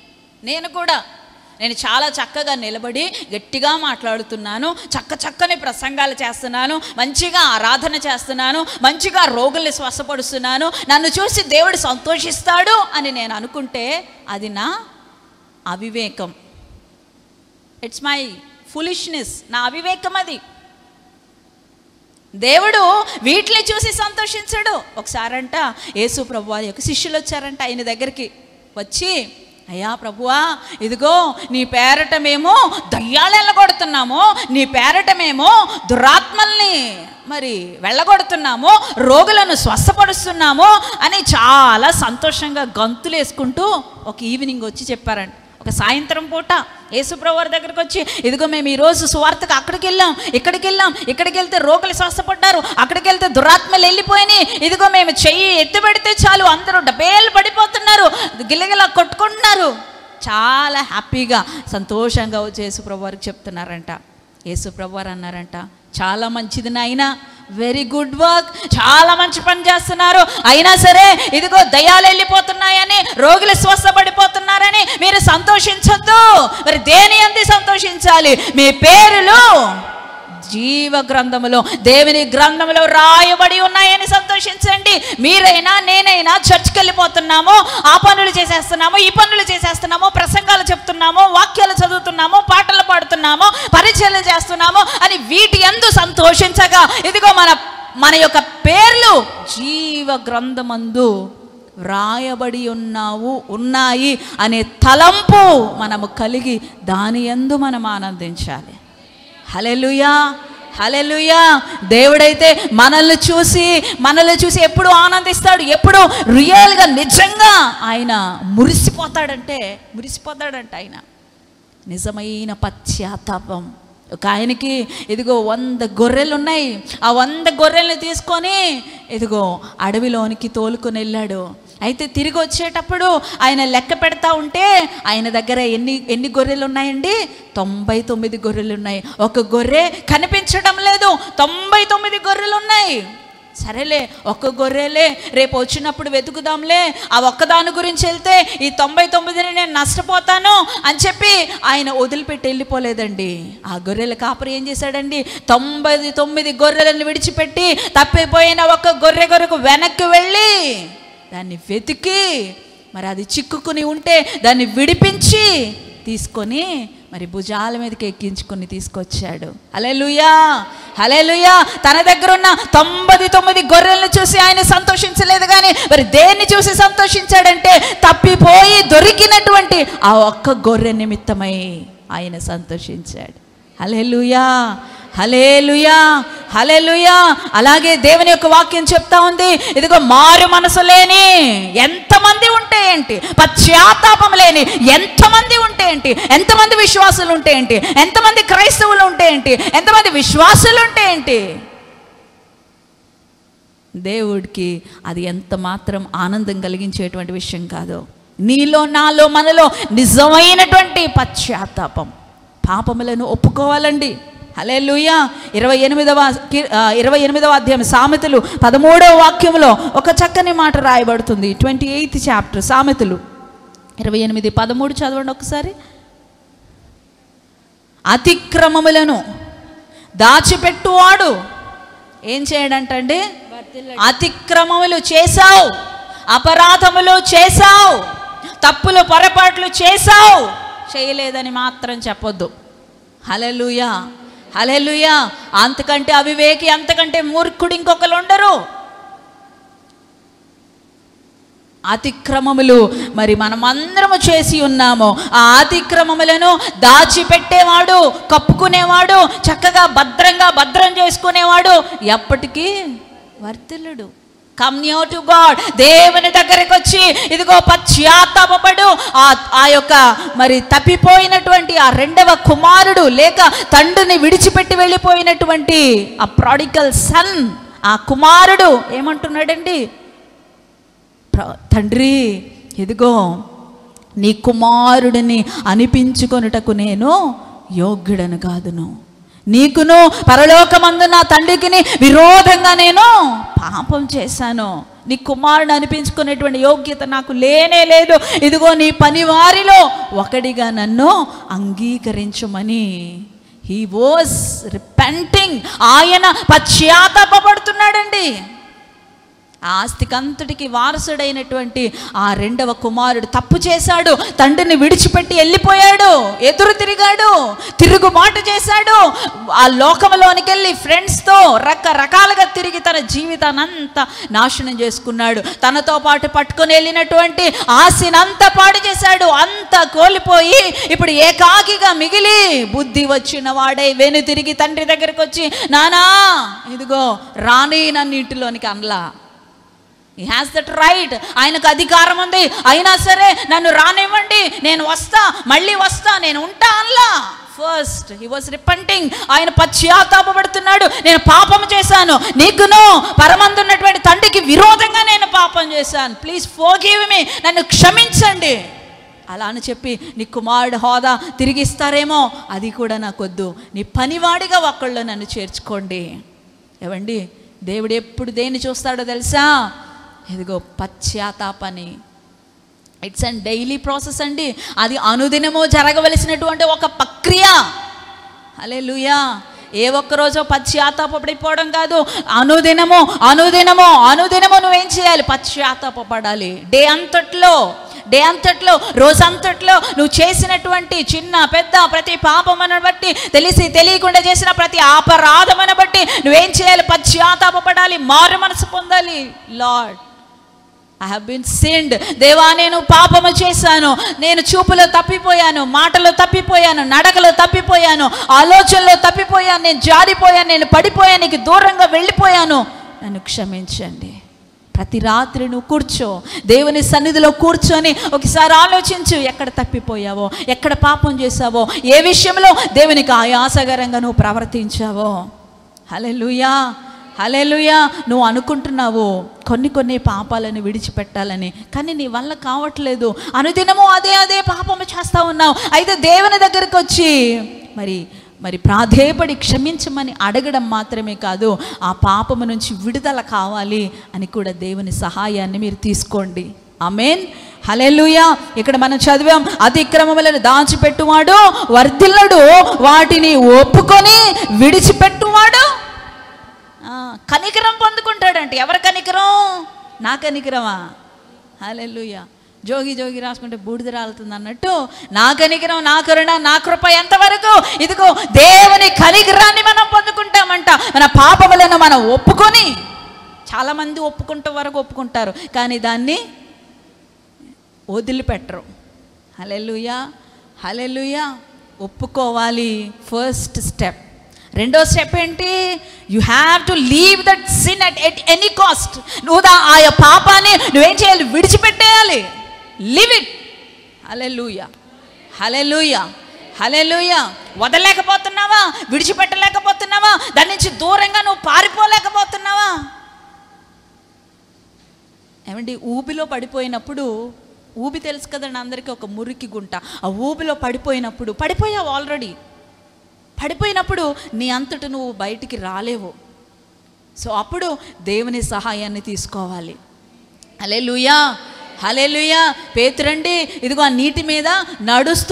Speaker 1: నేను చాలా చక్కగా నిలబడి గట్టిగా మాట్లాడుతున్నాను, చక్కని ప్రసంగాలు చేస్తున్నాను, మంచిగా ఆరాధన చేస్తున్నాను, మంచిగా రోగుల్ని స్వస్థపరుస్తున్నాను, నన్ను చూసి దేవుడు సంతోషిస్తాడు అని నేను అనుకుంటే అది నా అవివేకం. ఇట్స్ మై ఫులిష్నెస్, నా అవివేకం అది. దేవుడు వీటిని చూసి సంతోషించడు. ఒకసారంట యేసు ప్రభువా యొక్క శిష్యులు వచ్చారంట ఆయన దగ్గరికి. వచ్చి, అయ్యా ప్రభువా, ఇదిగో నీ పేరట మేము దయ్యాలు వెళ్ళగొడుతున్నాము, నీ పేరట మేము దురాత్మల్ని మరి వెళ్ళగొడుతున్నాము, రోగులను స్వస్థపరుస్తున్నాము అని చాలా సంతోషంగా గంతులు వేసుకుంటూ ఒక ఈవినింగ్ వచ్చి చెప్పారంట. ఒక సాయంత్రం పూట యేసుప్రభు వారి దగ్గరికి వచ్చి, ఇదిగో మేము ఈరోజు సువార్తకు అక్కడికి వెళ్ళాం, ఇక్కడికి వెళ్తే రోగులు స్వస్థపడ్డారు, అక్కడికి వెళ్తే దురాత్మలు వెళ్ళిపోయినాయి, ఇదిగో మేము చెయ్యి ఎత్తి పెడితే చాలు అందరూ డబ్బేలు పడిపోతున్నారు, గిలగిలా కొట్టుకుంటున్నారు. చాలా హ్యాపీగా సంతోషంగా వచ్చి యేసుప్రభు వారికి చెప్తున్నారంట. యేసుప్రభు వారు అన్నారంట, చాలా మంచిది నాయనా, వెరీ గుడ్ వర్క్, చాలా మంచి పని చేస్తున్నారు, అయినా సరే ఇదిగో దయ్యాలు వెళ్ళిపోతున్నాయని, రోగులు స్వస్థపడిపోతున్నారని మీరు సంతోషించొద్దు. మరి దేని యందు సంతోషించాలి? మీ పేరులు జీవ గ్రంథములో, దేవుని గ్రంథములో రాయబడి ఉన్నాయని సంతోషించండి. మీరైనా నేనైనా చర్చ్కి వెళ్ళిపోతున్నాము, ఆ పనులు చేసేస్తున్నాము, ఈ పనులు చేసేస్తున్నాము, ప్రసంగాలు చెప్తున్నాము, వాక్యాలు చదువుతున్నాము, పాటలు పాడుతున్నాము, పరిచయాలు చేస్తున్నాము అని వీటి యందు సంతోషించగా, ఇదిగో మన మన యొక్క పేర్లు జీవ గ్రంథమందు వ్రాయబడి ఉన్నాయి అనే తలంపు మనము కలిగి దాని యందు మనం ఆనందించాలి. హల్లెలూయా, హల్లెలూయా. దేవుడైతే మనల్ని చూసి ఎప్పుడు ఆనందిస్తాడు, ఎప్పుడు రియల్గా నిజంగా ఆయన మురిసిపోతాడంట ఆయన. నిజమైన పశ్చాత్తాపం. ఒక ఆయనకి ఇదిగో 100 గొర్రెలు ఉన్నాయి. ఆ 100 గొర్రెల్ని తీసుకొని ఇదిగో అడవిలోనికి తోలుకొని వెళ్ళాడు. అయితే తిరిగి వచ్చేటప్పుడు ఆయన లెక్క పెడతా ఉంటే ఆయన దగ్గర ఎన్ని గొర్రెలు ఉన్నాయండి? 99 గొర్రెలు ఉన్నాయి. ఒక గొర్రె కనిపించడం లేదు, 99 గొర్రెలు ఉన్నాయి. సరేలే, ఒక్క గొర్రెలే, రేపు వచ్చినప్పుడు వెతుకుదాంలే, ఆ ఒక్కదాని గురించి వెళ్తే ఈ 99ని నేను నష్టపోతాను అని చెప్పి ఆయన వదిలిపెట్టి వెళ్ళిపోలేదండి. ఆ గొర్రెల కాపరి ఏం చేశాడండి? 99 గొర్రెలను విడిచిపెట్టి తప్పిపోయిన ఒక గొర్రె కొరకు వెనక్కి వెళ్ళి దాన్ని వెతికి, మరి అది చిక్కుకుని ఉంటే దాన్ని విడిపించి తీసుకొని మరి భుజాల మీదకి ఎక్కించుకొని తీసుకొచ్చాడు. హల్లెలూయా, హల్లెలూయా. తన దగ్గర ఉన్న 99 గొర్రెలను చూసి ఆయన సంతోషించలేదు, కానీ మరి దేన్ని చూసి సంతోషించాడంటే తప్పిపోయి దొరికినటువంటి ఆ ఒక్క గొర్రె నిమిత్తమై ఆయన సంతోషించాడు. హల్లెలూయా, హల్లెలూయా, హల్లెలూయా. అలాగే దేవుని యొక్క వాక్యం చెప్తా ఉంది, ఇదిగో మారు మనసు లేని ఎంతమంది ఉంటే ఏంటి, పశ్చాత్తాపం లేని ఎంతమంది ఉంటే ఏంటి, ఎంతమంది విశ్వాసులు ఉంటే ఏంటి, ఎంతమంది క్రైస్తవులు ఉంటే ఏంటి, ఎంతమంది విశ్వాసులు ఉంటే ఏంటి, దేవుడికి అది ఎంత మాత్రం ఆనందం కలిగించేటువంటి విషయం కాదు. నీలో, నాలో, మనలో నిజమైనటువంటి పశ్చాత్తాపం, పాపములను ఒప్పుకోవాలండి. హల్లెలూయా. 28వ అధ్యాయం సామెతలు 13వ వాక్యంలో ఒక చక్కని మాట రాయబడుతుంది. 28th చాప్టర్ సామెతలు 28:13 చదవండి ఒకసారి. అతిక్రమములను దాచిపెట్టువాడు ఏం చేయడంటండి? అతిక్రమములు చేశావు, అపరాధములు చేశావు, తప్పులు పొరపాట్లు చేశావు, చేయలేదని మాత్రం చెప్పొద్దు. హల్లెలూయా, హల్లెలూయా. అంతకంటే అవివేకి, అంతకంటే మూర్ఖుడు ఇంకొకరు ఉండరు. అతిక్రమములు మరి మనమందరము చేసి ఉన్నాము. ఆ అతిక్రమములను దాచిపెట్టేవాడు, కప్పుకునేవాడు, చక్కగా భద్రం చేసుకునేవాడు ఎప్పటికీ వర్ధిల్లుడు. Come near to God. దేవుని దగ్గరికి వచ్చి ఇదిగో పశ్చాత్తాపపడు. ఆ యొక్క మరి తప్పిపోయినటువంటి ఆ 2వ కుమారుడు, లేక తండ్రిని విడిచిపెట్టి వెళ్ళిపోయినటువంటి ఆ ప్రాడిగల్ సన్, ఆ కుమారుడు ఏమంటున్నాడండి? తండ్రి, ఇదిగో నీ కుమారుడిని అనిపించుకొనుటకు నేను యోగ్యుడను కాదును, నీకును పరలోకమందు నా తండ్రికి విరోధంగా నేను పాపం చేశాను, నీ కుమారుడు అనిపించుకునేటువంటి యోగ్యత నాకు లేనే లేదు. ఇదిగో నీ పనివారిలో ఒకడిగా నన్ను అంగీకరించమని హీ వాజ్ రిపెంటింగ్. ఆయన పశ్చాత్తాపపడుతున్నాడండి. ఆస్తికంతటికి వారసుడైనటువంటి ఆ 2వ కుమారుడు తప్పు చేశాడు, తండ్రిని విడిచిపెట్టి వెళ్ళిపోయాడు, ఎదురు తిరిగాడు, తిరుగుబాటు చేశాడు, ఆ లోకంలోనికి వెళ్ళి ఫ్రెండ్స్తో రకరకాలుగా తిరిగి తన జీవితాన్ని అంతా నాశనం చేసుకున్నాడు. తనతో పాటు పట్టుకొని వెళ్ళినటువంటి ఆశనంతా పాడు చేశాడు. అంతా కోల్పోయి ఇప్పుడు ఏకాకిగా మిగిలి బుద్ధి వచ్చిన వాడై వెను తిరిగి తండ్రి దగ్గరికి వచ్చి, నానా ఇదిగో రాని నన్ను ఇంటిలోనికి అనలా. He has that right. ఆయనకు అధికారం ఉంది. అయినా సరే నన్ను రానివ్వండి, నేను వస్తా, మళ్ళీ వస్తా, నేను ఉంటా అనలా. First he was repenting. ఆయన పశ్చాత్తాపపడుతున్నాడు. నేను పాపం చేశాను, నీకును పరమందున్నటువంటి తండ్రికి విరోధంగా నేను పాపం చేశాను, ప్లీజ్ ఫర్గివ్ మీ, నన్ను క్షమించండి. అలా అని చెప్పి నీ కుమారుడు హోదా తిరిగిస్తారేమో, అది కూడా నాకొద్దు, నీ పనివాడిగా ఒక్కళ్ళు నన్ను చేర్చుకోండి. ఏవండి, దేవుడు ఎప్పుడు దేన్ని చూస్తాడో తెలుసా? ఇదిగో పశ్చాత్తాపని. ఇట్స్ అండ్ డైలీ ప్రాసెస్ అండి. అది అనుదినము జరగవలసినటువంటి ఒక ప్రక్రియ. హల్లెలూయా. ఏ ఒక్కరోజో పశ్చాత్తాపడిపోవడం కాదు, అనుదినము అనుదినము అనుదినము నువ్వేం చేయాలి? పశ్చాత్తాపడాలి. డే డే అంతట్లో, రోజంతట్లో నువ్వు చేసినటువంటి చిన్న పెద్ద ప్రతి పాపమును బట్టి, తెలిసి తెలియకుండా చేసిన ప్రతి అపరాధమును బట్టి నువ్వేం చేయాలి? పశ్చాత్తాపపడాలి, మారు మనసు పొందాలి. Lord, I have been sinned. దేవా, నేను పాపము చేశాను, నేను చూపులో తప్పిపోయాను, మాటలో తప్పిపోయాను, నడకలో తప్పిపోయాను, ఆలోచనలో తప్పిపోయాను, నేను జారిపోయాను, నేను పడిపోయాను, నీకు దూరంగా వెళ్ళిపోయాను, నన్ను క్షమించండి. ప్రతి రాత్రి నువ్వు కూర్చో, దేవుని సన్నిధిలో కూర్చొని ఒకసారి ఆలోచించు, ఎక్కడ తప్పిపోయావో, ఎక్కడ పాపం చేశావో, ఏ విషయంలో దేవునికి ఆయాసకరంగా నువ్వు ప్రవర్తించావో. హల్లెలూయా, హల్లెలూయా. నువ్వు అనుకుంటున్నావు కొన్ని పాపాలను విడిచిపెట్టాలని, కానీ నీ వల్ల కావట్లేదు. అనుదినము అదే పాపము చేస్తూ ఉన్నావు. అయితే దేవుని దగ్గరికి వచ్చి మరి ప్రాధేయపడి క్షమించమని అడగడం మాత్రమే కాదు, ఆ పాపము నుంచి విడుదల కావాలి అని కూడా దేవుని సహాయాన్ని మీరు తీసుకోండి. ఆమేన్, హల్లెలూయా. ఇక్కడ మనం చదివాం, అతిక్రమములను దాచిపెట్టువాడు వర్ధిల్లడు, వాటిని ఒప్పుకొని విడిచిపెట్టువాడు కనికరం పొందుకుంటాడంటే. ఎవరి కనికరం? నా కనికరమా? హల్లెలూయా. జోగి రాసుకుంటే బూడిద రాలుతుంది అన్నట్టు, నా కనికరం, నా కరుణ, నా కృప ఎంతవరకు? ఇదిగో దేవుని కనికరాన్ని మనం పొందుకుంటామంట. మన పాపములను మనం ఒప్పుకొని, చాలామంది ఒప్పుకుంటే వరకు ఒప్పుకుంటారు, కానీ దాన్ని వదిలిపెట్టరు. Hallelujah, hallelujah. ఒప్పుకోవాలి, ఫస్ట్ స్టెప్. రెండో స్టెప్ ఏంటి? You have to leave that sin at any cost. నువ్వు ఆ పాపాన్ని నువ్వేం చేయాలి? విడిచిపెట్టేయాలి. Leave it. Hallelujah, hallelujah, hallelujah. వదలలేకపోతున్నావా? విడిచిపెట్టలేకపోతున్నావా? దాని నుంచి దూరంగా నువ్వు పారిపోలేకపోతున్నావా? ఏమండి, ఊబిలో పడిపోయినప్పుడు, ఊబి తెలుసు కదండి అందరికీ, ఒక మురికి గుంట. ఆ ఊబిలో పడిపోయావు ఆల్రెడీ. పడిపోయినప్పుడు నీ అంతట నువ్వు బయటికి రాలేవు. సో అప్పుడు దేవుని సహాయాన్ని తీసుకోవాలి. హల్లెలూయా, హల్లెలూయా. పేతురండి ఇదిగో ఆ నీటి మీద నడుస్తూ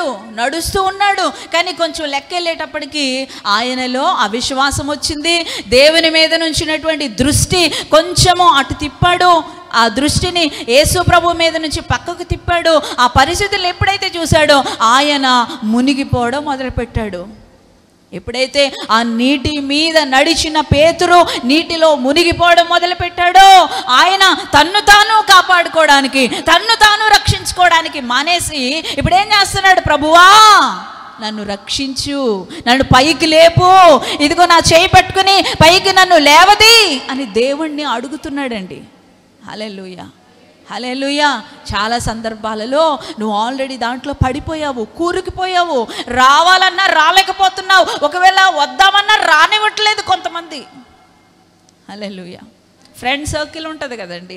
Speaker 1: ఉన్నాడు. కానీ కొంచెం లెక్కెళ్ళేటప్పటికి ఆయనలో అవిశ్వాసం వచ్చింది. దేవుని మీద నుంచినటువంటి దృష్టి కొంచెము అటు తిప్పాడు. ఆ దృష్టిని యేసు ప్రభు మీద నుంచి పక్కకు తిప్పాడు. ఆ పరిస్థితులు ఎప్పుడైతే చూశాడో ఆయన మునిగిపోవడం మొదలుపెట్టాడు. ఎప్పుడైతే ఆ నీటి మీద నడిచిన పేతురు నీటిలో మునిగిపోవడం మొదలుపెట్టాడో, ఆయన తన్ను తాను కాపాడుకోవడానికి, తన్ను తాను రక్షించుకోవడానికి మానేసి ఇప్పుడు ఏం చేస్తున్నాడు? ప్రభువా, నన్ను రక్షించు, నన్ను పైకి లేపు, ఇదిగో నా చేయి పట్టుకుని పైకి నన్ను లేవది అని దేవుణ్ణి అడుగుతున్నాడండి. హల్లెలూయా, హల్లెలూయా. చాలా సందర్భాలలో నువ్వు ఆల్రెడీ దాంట్లో పడిపోయావు, కూరుకుపోయావు, రావాలన్నా రాలేకపోతున్నావు, ఒకవేళ వద్దామన్నా రానివ్వట్లేదు కొంతమంది. హల్లెలూయా. ఫ్రెండ్ సర్కిల్ ఉంటుంది కదండి,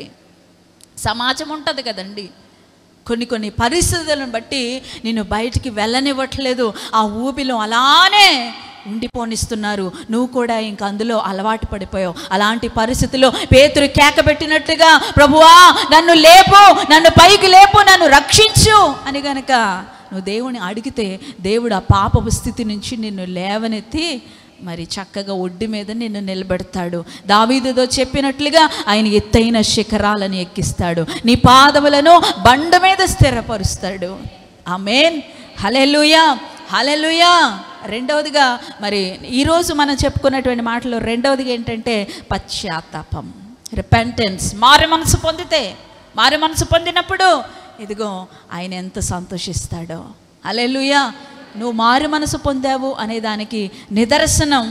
Speaker 1: సమాజం ఉంటుంది కదండి, కొన్ని పరిస్థితులను బట్టి నిన్ను బయటికి వెళ్ళనివ్వట్లేదు. ఆ ఊబిలో అలానే ఉండిపోనిస్తున్నారు. నువ్వు కూడా ఇంక అందులో అలవాటు పడిపోయావు. అలాంటి పరిస్థితుల్లో పేతురు కేక పెట్టినట్టుగా, ప్రభువా నన్ను లేపు, నన్ను పైకి లేపు, నన్ను రక్షించు అని గనక నువ్వు దేవుని అడిగితే, దేవుడు ఆ పాపపు స్థితి నుంచి నిన్ను లేవనెత్తి మరి చక్కగా ఒడ్డు మీద నిన్ను నిలబెడతాడు. దావీదుతో చెప్పినట్లుగా ఆయన ఎత్తైన శిఖరాలను ఎక్కిస్తాడు, నీ పాదములను బండ మీద స్థిరపరుస్తాడు. ఆమేన్, హల్లెలూయా, హల్లెలూయా. రెండవదిగా మరి ఈరోజు మనం చెప్పుకున్నటువంటి మాటలు రెండవదిగా ఏంటంటే పశ్చాత్తాపం, రిపెంటెన్స్. మారు మనసు పొందినప్పుడు ఇదిగో ఆయన ఎంత సంతోషిస్తాడో. హల్లెలూయా. నువ్వు మారు మనసు పొందావు అనే దానికి నిదర్శనం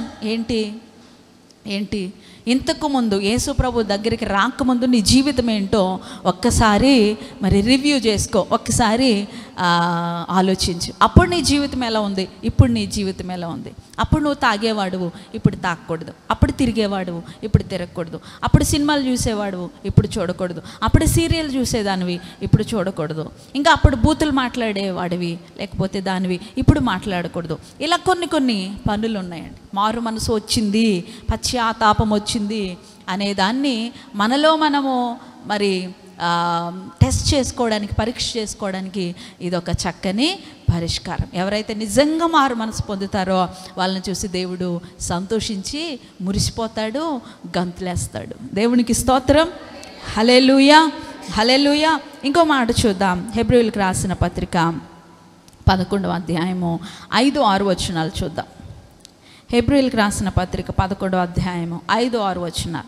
Speaker 1: ఏంటి? ఇంతకు ముందు యేసు ప్రభు దగ్గరికి రాకముందు నీ జీవితం ఏంటో ఒక్కసారి మరి రివ్యూ చేసుకో, ఒక్కసారి ఆలోచించు. అప్పుడు నీ జీవితం ఎలా ఉంది, ఇప్పుడు నీ జీవితం ఎలా ఉంది? అప్పుడు నువ్వు తాగేవాడువు, ఇప్పుడు తాగకూడదు. అప్పుడు తిరిగేవాడువు, ఇప్పుడు తిరగకూడదు. అప్పుడు సినిమాలు చూసేవాడువు, ఇప్పుడు చూడకూడదు. అప్పుడు సీరియల్ చూసేదానివి, ఇప్పుడు చూడకూడదు. ఇంకా అప్పుడు బూతులు మాట్లాడేవాడివి లేకపోతే దానివి, ఇప్పుడు మాట్లాడకూడదు. ఇలా కొన్ని పనులు ఉన్నాయండి. మారు మనసు వచ్చింది, పశ్చాత్తాపం వచ్చింది అనేదాన్ని మనలో మనము మరి టెస్ట్ చేసుకోవడానికి, పరీక్ష చేసుకోవడానికి ఇదొక చక్కని పరిష్కారం. ఎవరైతే నిజంగా మారు మనసు పొందుతారో వాళ్ళని చూసి దేవుడు సంతోషించి మురిసిపోతాడు, గంతులేస్తాడు. దేవునికి స్తోత్రం, హల్లెలూయా. హల్లెలూయా. ఇంకో మాట చూద్దాం. హెబ్రీయులకు రాసిన పత్రిక 11వ అధ్యాయము 5-6 వచనాలు చూద్దాం. హెబ్రీయులకు రాసిన పత్రిక 11వ అధ్యాయము 5-6 వచనాలు.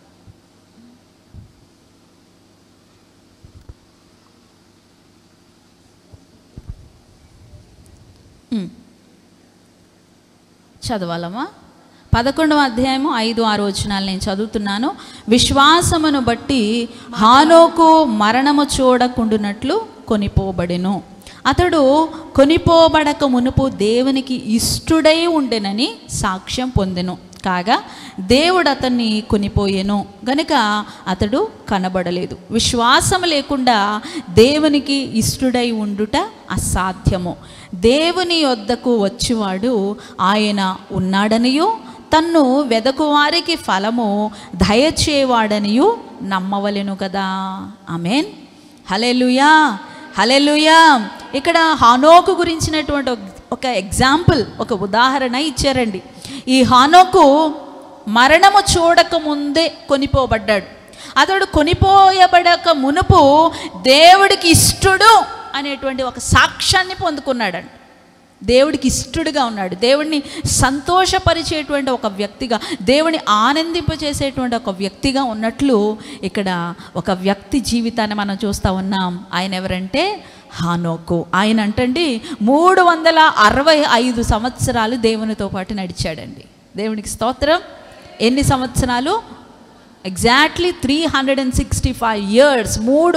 Speaker 1: చదవాలమ్మా. 11వ అధ్యాయము 5-6 వచనాలు నేను చదువుతున్నాను. విశ్వాసమును బట్టి హానోకు మరణము చూడకుండునట్లు కొనిపోబడెను. అతడు కొనిపోబడక మునుపు దేవునికి ఇష్టుడై ఉండెనని సాక్ష్యం పొందెను. కాగా దేవుడు అతన్ని కొనిపోయెను గనుక అతడు కనబడలేదు. విశ్వాసం లేకుండా దేవునికి ఇష్టుడై ఉండుట అసాధ్యము. దేవుని యొద్దకు వచ్చేవాడు ఆయన ఉన్నాడనియు తన్ను వెదకువారికి ఫలము దయచేవాడనియు నమ్మవలెను కదా. ఆమేన్. హల్లెలూయా, హల్లెలూయా. ఇక్కడ హానోకు గురించినటువంటి ఒక ఎగ్జాంపుల్, ఒక ఉదాహరణ ఇచ్చారండి. ఈ హానోకు మరణము చూడకముందే కొనిపోబడ్డాడు. అతడు కొనిపోయబడక మునుపు దేవుడికి ఇష్టుడు అనేటువంటి ఒక సాక్ష్యాన్ని పొందుకున్నాడండి. దేవుడికి ఇష్టడుగా ఉన్నాడు. దేవుడిని సంతోషపరిచేటువంటి ఒక వ్యక్తిగా, దేవుని ఆనందింపచేసేటువంటి ఒక వ్యక్తిగా ఉన్నట్లు ఇక్కడ ఒక వ్యక్తి జీవితాన్ని మనం చూస్తూ ఉన్నాం. ఆయన ఎవరంటే హానోకు. ఆయన అంటండి 365 సంవత్సరాలు దేవునితో పాటు నడిచాడండి. దేవునికి స్తోత్రం. ఎన్ని సంవత్సరాలు? Exactly 365 years.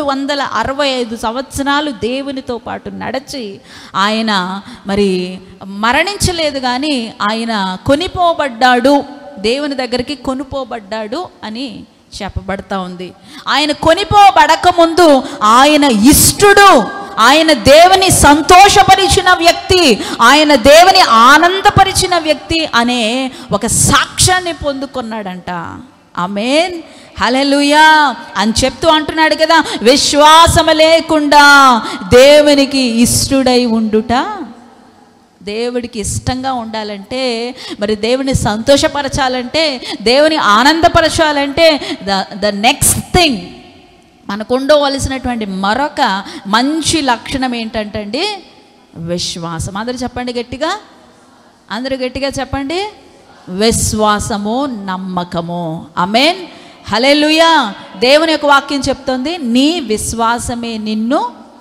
Speaker 1: 365 సంవత్సరాలు దేవునితో పాటు నడిచి ఆయన మరి మరణించలేదు, కానీ ఆయన కొనిపోబడ్డాడు, దేవుని దగ్గరికి కొనిపోబడ్డాడు అని చెప్పబడతా ఉంది. ఆయన కొనిపోబడక ముందు ఆయన ఇష్టుడు, ఆయన దేవుని సంతోషపరిచిన వ్యక్తి, ఆయన దేవుని ఆనందపరిచిన వ్యక్తి అనే ఒక సాక్ష్యాన్ని పొందుకున్నాడంట. ఆమేన్, హల్లెలూయా అని చెప్తూ అంటున్నాడు కదా, విశ్వాసము లేకుండా దేవునికి ఇష్టుడై ఉండుట. దేవుడికి ఇష్టంగా ఉండాలంటే, మరి దేవుని సంతోషపరచాలంటే, దేవుని ఆనందపరచాలంటే ద నెక్స్ట్ థింగ్ మనకు ఉండవలసినటువంటి మరొక మంచి లక్షణం ఏంటంటే విశ్వాసం. అందరూ చెప్పండి గట్టిగా, అందరూ గట్టిగా చెప్పండి. విశ్వాసము, నమ్మకము. ఆమేన్, హల్లెలూయా. దేవుని యొక్క వాక్యం చెప్తుంది, నీ విశ్వాసమే నిన్ను,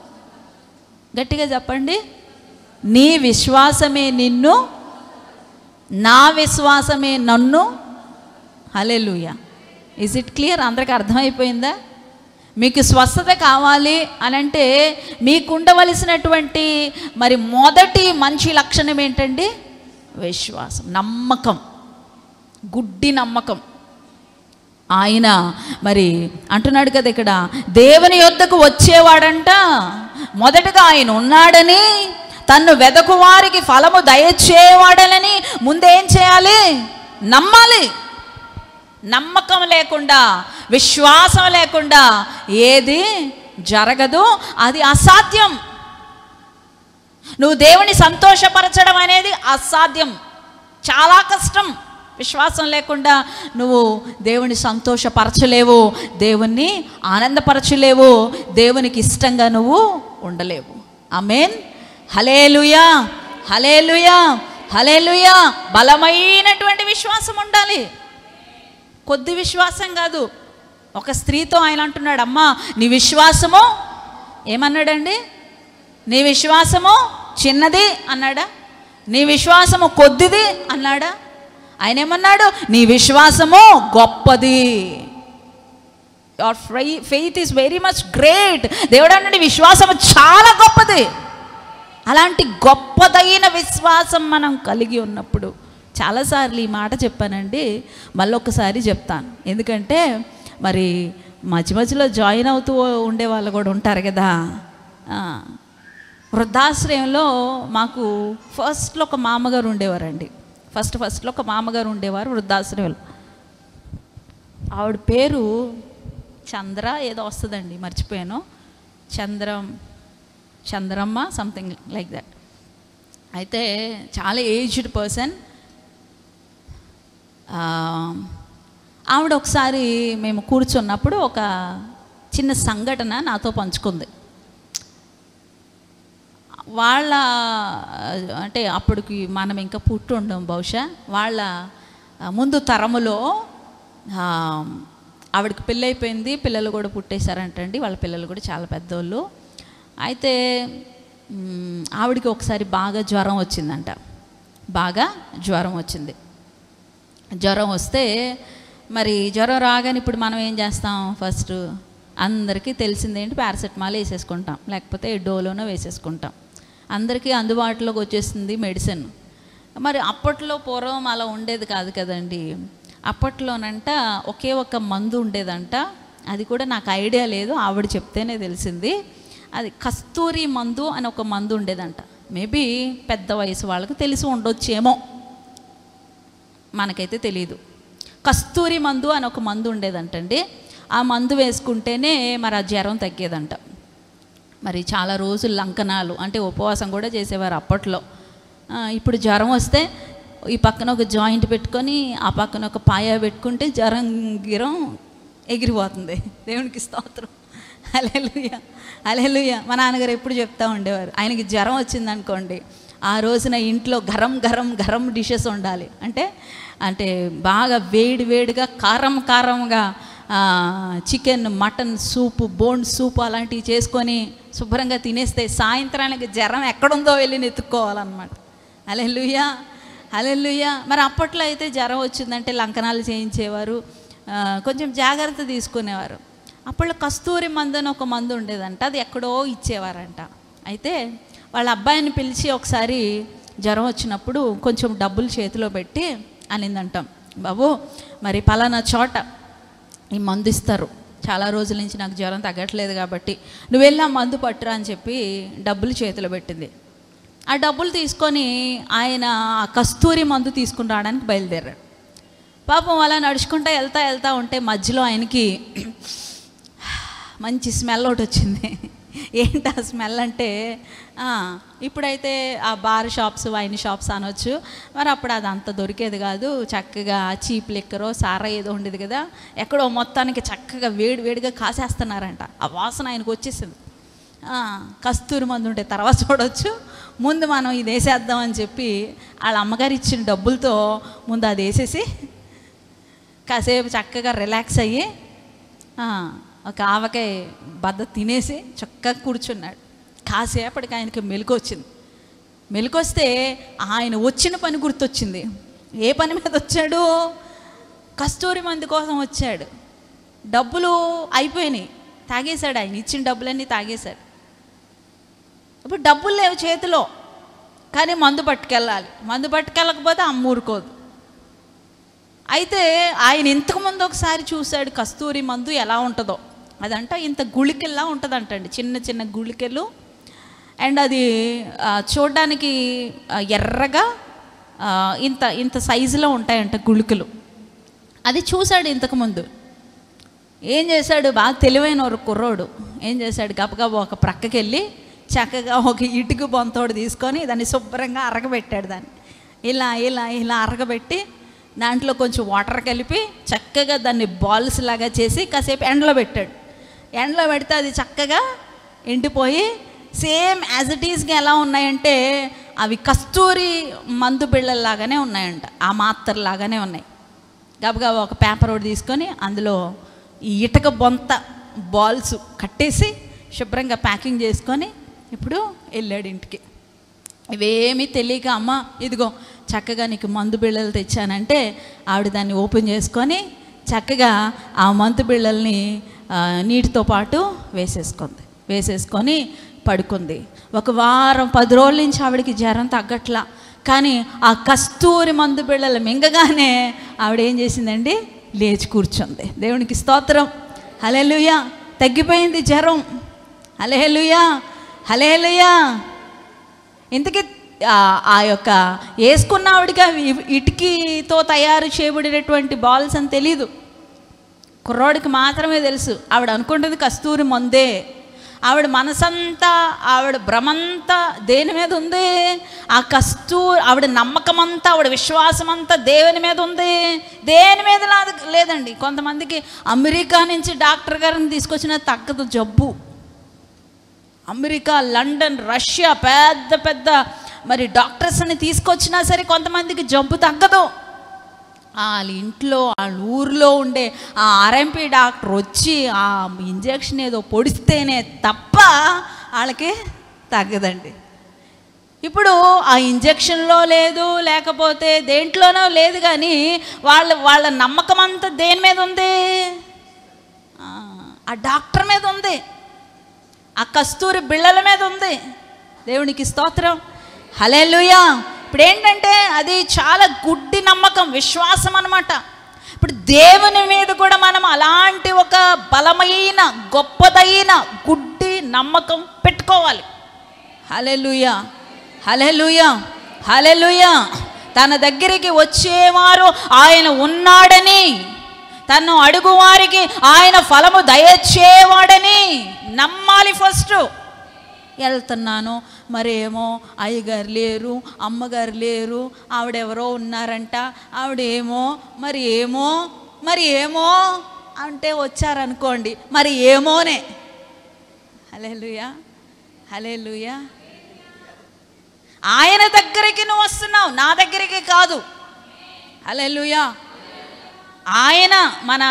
Speaker 1: గట్టిగా చెప్పండి, నీ విశ్వాసమే నిన్ను, నా విశ్వాసమే నన్ను. హల్లెలూయా. Is it clear? అందరికీ అర్థమైపోయిందా? మీకు స్వస్థత కావాలి అని అంటే మీకు ఉండవలసినటువంటి మరి మొదటి మంచి లక్షణం ఏంటండి? విశ్వాసం, నమ్మకం, గుడ్డి నమ్మకం. ఆయన మరి అంటున్నాడు కదా ఇక్కడ, దేవుని యొద్దకు వచ్చేవాడంట మొదటగా ఆయన ఉన్నాడని, తన్ను వెదకు వారికి ఫలము దయచేవాడని ముందేం చేయాలి? నమ్మాలి. నమ్మకం లేకుండా, విశ్వాసం లేకుండా ఏది జరగదు, అది అసాధ్యం. నువ్వు దేవుని సంతోషపరచడం అనేది అసాధ్యం, చాలా కష్టం. విశ్వాసం లేకుండా నువ్వు దేవుని సంతోషపరచలేవు, దేవుణ్ణి ఆనందపరచలేవు, దేవునికి ఇష్టంగా నువ్వు ఉండలేవు. ఆమేన్, హల్లెలూయా, హల్లెలూయా, హల్లెలూయా. బలమైనటువంటి విశ్వాసం ఉండాలి, కొద్ది విశ్వాసం కాదు. ఒక స్త్రీతో ఆయన అంటున్నాడు, అమ్మా నీ విశ్వాసము, ఏమన్నాడండి? నీ విశ్వాసము చిన్నది అన్నాడా? నీ విశ్వాసము కొద్దిది అన్నాడా? ఆయన ఏమన్నాడు? నీ విశ్వాసము గొప్పది. Your faith is very much great. దేవుడు అన్నాడు విశ్వాసము చాలా గొప్పది. అలాంటి గొప్పదైన విశ్వాసం మనం కలిగి ఉన్నప్పుడు, చాలాసార్లు ఈ మాట చెప్పానండి, మళ్ళీ ఒక్కసారి చెప్తాను. ఎందుకంటే మరి మధ్య మధ్యలో జాయిన్ అవుతూ ఉండే వాళ్ళు కూడా ఉంటారు కదా. వృద్ధాశ్రయంలో మాకు ఫస్ట్లో ఒక మామగారు ఉండేవారండి. ఫస్ట్లో ఒక మామగారు ఉండేవారు వృద్ధాశ్రయంలో. ఆవిడ పేరు చంద్ర ఏదో వస్తుందండి, మర్చిపోయాను. Chandramma something like that. అయితే చాలా ఏజ్డ్ పర్సన్. ఆవిడ ఒకసారి మేము కూర్చున్నప్పుడు ఒక చిన్న సంఘటన నాతో పంచుకుంది. వాళ్ళ అంటే అప్పటికి మనం ఇంకా పుట్టి ఉండం బహుశా, వాళ్ళ ముందు తరములో ఆవిడకి పెళ్ళి అయిపోయింది, పిల్లలు కూడా పుట్టేశారంటండి. వాళ్ళ పిల్లలు కూడా చాలా పెద్దోళ్ళు. అయితే ఆవిడకి ఒకసారి బాగా జ్వరం వచ్చిందంట. బాగా జ్వరం వచ్చింది. జ్వరం వస్తే మరి జ్వరం రాగానే ఇప్పుడు మనం ఏం చేస్తాం, ఫస్ట్ అందరికీ తెలిసిందేంటి, పారాసెటమాల్ వేసేసుకుంటాం, లేకపోతే డోలోనో వేసేసుకుంటాం. అందరికీ అందుబాటులోకి వచ్చేసింది మెడిసిన్. మరి అప్పట్లో పూర్వం అలా ఉండేది కాదు కదండి. అప్పట్లోనంట ఒకే ఒక మందు ఉండేదంట. అది కూడా నాకు ఐడియా లేదు, ఆవిడ చెప్తేనే తెలిసింది. అది కస్తూరి మందు అని ఒక మందు ఉండేదంట. మేబీ పెద్ద వయసు వాళ్ళకి తెలిసి ఉండొచ్చేమో, మనకైతే తెలియదు. కస్తూరి మందు అని ఒక మందు ఉండేదంటండి. ఆ మందు వేసుకుంటేనే మరి ఆ జ్వరం తగ్గేదంట. మరి చాలా రోజులు లంకనాలు అంటే ఉపవాసం కూడా చేసేవారు అప్పట్లో. ఇప్పుడు జ్వరం వస్తే ఈ పక్కన ఒక జాయింట్ పెట్టుకొని ఆ పక్కన ఒక పాయ పెట్టుకుంటే జ్వరం గిరం ఎగిరిపోతుంది. దేవునికి స్తోత్రం. హల్లెలూయా, హల్లెలూయా. మా నాన్నగారు ఎప్పుడు చెప్తూ ఉండేవారు, ఆయనకి జ్వరం వచ్చిందనుకోండి, ఆ రోజున ఇంట్లో గరం గరం గరం డిషెస్ ఉండాలి. అంటే అంటే బాగా వేడి వేడిగా కారం కారంగా chicken, mutton soup, bone soup అలాంటివి చేసుకొని శుభ్రంగా తినేస్తే సాయంత్రానికి జ్వరం ఎక్కడుందో వెళ్ళి నెత్తుక్కోవాలన్నమాట. హల్లెలూయా, హల్లెలూయా. మరి అప్పట్లో అయితే జ్వరం వచ్చిందంటే లంకనాలు చేయించేవారు, కొంచెం జాగ్రత్త తీసుకునేవారు. అప్పట్లో కస్తూరి మందు అని ఒక మందు ఉండేదంట, అది ఎక్కడో ఇచ్చేవారంట. అయితే వాళ్ళ అబ్బాయిని పిలిచి ఒకసారి జ్వరం వచ్చినప్పుడు కొంచెం డబ్బులు చేతిలో పెట్టి అనిందంటాం, బాబు మరి పలానా చోట ఈ మందు ఇస్తారు, చాలా రోజుల నుంచి నాకు జ్వరం తగ్గట్లేదు కాబట్టి నువ్వు వెళ్ళి ఆ మందు పట్టురా అని చెప్పి డబ్బులు చేతిలో పెట్టింది. ఆ డబ్బులు తీసుకొని ఆయన ఆ కస్తూరి మందు తీసుకుని రావడానికి బయలుదేరాడు. పాపం అలా నడుచుకుంటూ వెళ్తా ఉంటే మధ్యలో ఆయనకి మంచి స్మెల్ ఒకటి వచ్చింది. ఏంటి ఆ స్మెల్ అంటే, ఇప్పుడైతే ఆ బార్ షాప్స్, వైన్ షాప్స్ అనొచ్చు, మరి అప్పుడు అది అంత దొరికేది కాదు. చక్కగా చీప్ లిక్కరో సారా ఏదో ఉండేది కదా, ఎక్కడో మొత్తానికి చక్కగా వేడిగా కాసేస్తున్నారంట. ఆ వాసన ఆయనకు వచ్చేసింది. కస్తూరి మందు ఉంటే తర్వాత చూడవచ్చు, ముందు మనం ఇది వేసేద్దామని చెప్పి వాళ్ళ అమ్మగారు ఇచ్చిన డబ్బులతో ముందు అది వేసేసి కాసేపు చక్కగా రిలాక్స్ అయ్యి ఒక ఆవకాయ బద్ద తినేసి చక్కగా కూర్చున్నాడు. కాసేపటికి ఆయనకి మెలకు వచ్చింది. మెలకొస్తే ఆయన వచ్చిన పని గుర్తొచ్చింది. ఏ పని మీద వచ్చాడు? కస్తూరి మందు కోసం వచ్చాడు. డబ్బులు అయిపోయినాయి, తాగేశాడు. ఆయన ఇచ్చిన డబ్బులన్నీ తాగేశాడు. ఇప్పుడు డబ్బులు లేవు చేతిలో, కానీ మందు పట్టుకెళ్ళాలి. మందు పట్టుకెళ్ళకపోతే అమ్మ ఊరుకోదు. అయితే ఆయన ఇంతకుముందు ఒకసారి చూశాడు కస్తూరి మందు ఎలా ఉంటుందో. అదంట ఇంత గుళికెల్లా ఉంటుందంటండి, చిన్న చిన్న గుళికెలు. అండ్ అది చూడడానికి ఎర్రగా ఇంత సైజులో ఉంటాయంట గుళికలు. అది చూశాడు ఇంతకుముందు. ఏం చేశాడు, బాగా తెలివైన ఒక కుర్రోడు ఏం చేశాడు, గబగబా ఒక ప్రక్కకి వెళ్ళి చక్కగా ఒక ఇటుక బొంతోడు తీసుకొని దాన్ని శుభ్రంగా అరగబెట్టాడు. దాన్ని ఇలా ఇలా ఇలా అరగబెట్టి దాంట్లో కొంచెం వాటర్ కలిపి చక్కగా దాన్ని బాల్స్ లాగా చేసి కాసేపు ఎండలో పెట్టాడు. ఎండలో పెడితే అది చక్కగా ఎండిపోయి సేమ్ యాజ్ ఇట్ ఈస్గా ఎలా ఉన్నాయంటే అవి కస్తూరి మందు బిళ్ళల్లాగానే ఉన్నాయంట, ఆ మాత్రలాగానే ఉన్నాయి. గబగబా ఒక పేపర్ ఒకటి తీసుకొని అందులో ఈ ఇటుక బొంత బాల్స్ కట్టేసి శుభ్రంగా ప్యాకింగ్ చేసుకొని ఇప్పుడు వెళ్ళాడు ఇంటికి. ఇవేమీ తెలియక, అమ్మ ఇదిగో చక్కగా నీకు మందు బిళ్ళలు తెచ్చానంటే ఆవిడ దాన్ని ఓపెన్ చేసుకొని చక్కగా ఆ మందు బిళ్ళల్ని నీటితో పాటు వేసేసుకొని పడుకుంది. ఒక వారం 10 రోజుల నుంచి ఆవిడకి జ్వరం తగ్గట్లా. కానీ ఆ కస్తూరి మందు బిళ్ళలు మింగగానే ఆవిడ ఏం చేసిందండి, లేచి కూర్చుంది. దేవునికి స్తోత్రం. హల్లెలూయా. తగ్గిపోయింది జ్వరం. హల్లెలూయా, హల్లెలూయా. ఇంతకీ ఆ యొక్క వేసుకున్న ఆవిడకి ఇటుకతో తయారు చేయబడినటువంటి బాల్స్ అని తెలీదు. కుర్రోడికి మాత్రమే తెలుసు. ఆవిడ అనుకుంటుంది కస్తూరి మందే. ఆవిడ మనసంతా, ఆవిడ భ్రమంతా దేని మీద ఉంది? ఆ ఆవిడ నమ్మకం అంతా, ఆవిడ విశ్వాసం అంతా దేవుని మీద ఉంది, దేని మీద లేదండి. కొంతమందికి అమెరికా నుంచి డాక్టర్ గారిని తీసుకొచ్చిన తగ్గదు జబ్బు. అమెరికా, లండన్, రష్యా పెద్ద పెద్ద మరి డాక్టర్స్ని తీసుకొచ్చినా సరే కొంతమందికి జబ్బు తగ్గదు. వాళ్ళ ఇంట్లో, వాళ్ళ ఊరిలో ఉండే ఆ ఆర్ఎంపీ డాక్టర్ వచ్చి ఆ ఇంజెక్షన్ ఏదో పొడిస్తేనే తప్ప వాళ్ళకి తగ్గదండి. ఇప్పుడు ఆ ఇంజెక్షన్లో లేదు, లేకపోతే దేంట్లోనో లేదు, కానీ వాళ్ళ నమ్మకం అంతా దేని మీద ఉంది? ఆ డాక్టర్ మీద ఉంది, ఆ కస్తూరి బిళ్ళల మీద ఉంది. దేవునికి స్తోత్రం, హల్లెలూయా. ఇప్పుడు ఏంటంటే అది చాలా గుడ్డి నమ్మకం, విశ్వాసం అన్నమాట. ఇప్పుడు దేవుని మీద కూడా మనం అలాంటి ఒక బలమైన, గొప్పదైన గుడ్డి నమ్మకం పెట్టుకోవాలి. హల్లెలూయా, హల్లెలూయా, హల్లెలూయా. తన దగ్గరికి వచ్చేవారు ఆయన ఉన్నాడని, తను అడుగువారికి ఆయన ఫలము దయచేవాడని నమ్మాలి. ఫస్ట్ వెళ్తున్నాను, మరేమో అయ్యగారు లేరు, అమ్మగారు లేరు, ఆవిడెవరో ఉన్నారంట, ఆవిడేమో మరి ఏమో అంటే వచ్చారనుకోండి, మరి ఏమోనే. హల్లెలూయా, హల్లెలూయా. ఆయన దగ్గరికి నువ్వు వస్తున్నావు, నా దగ్గరికి కాదు. హల్లెలూయా. ఆయన మన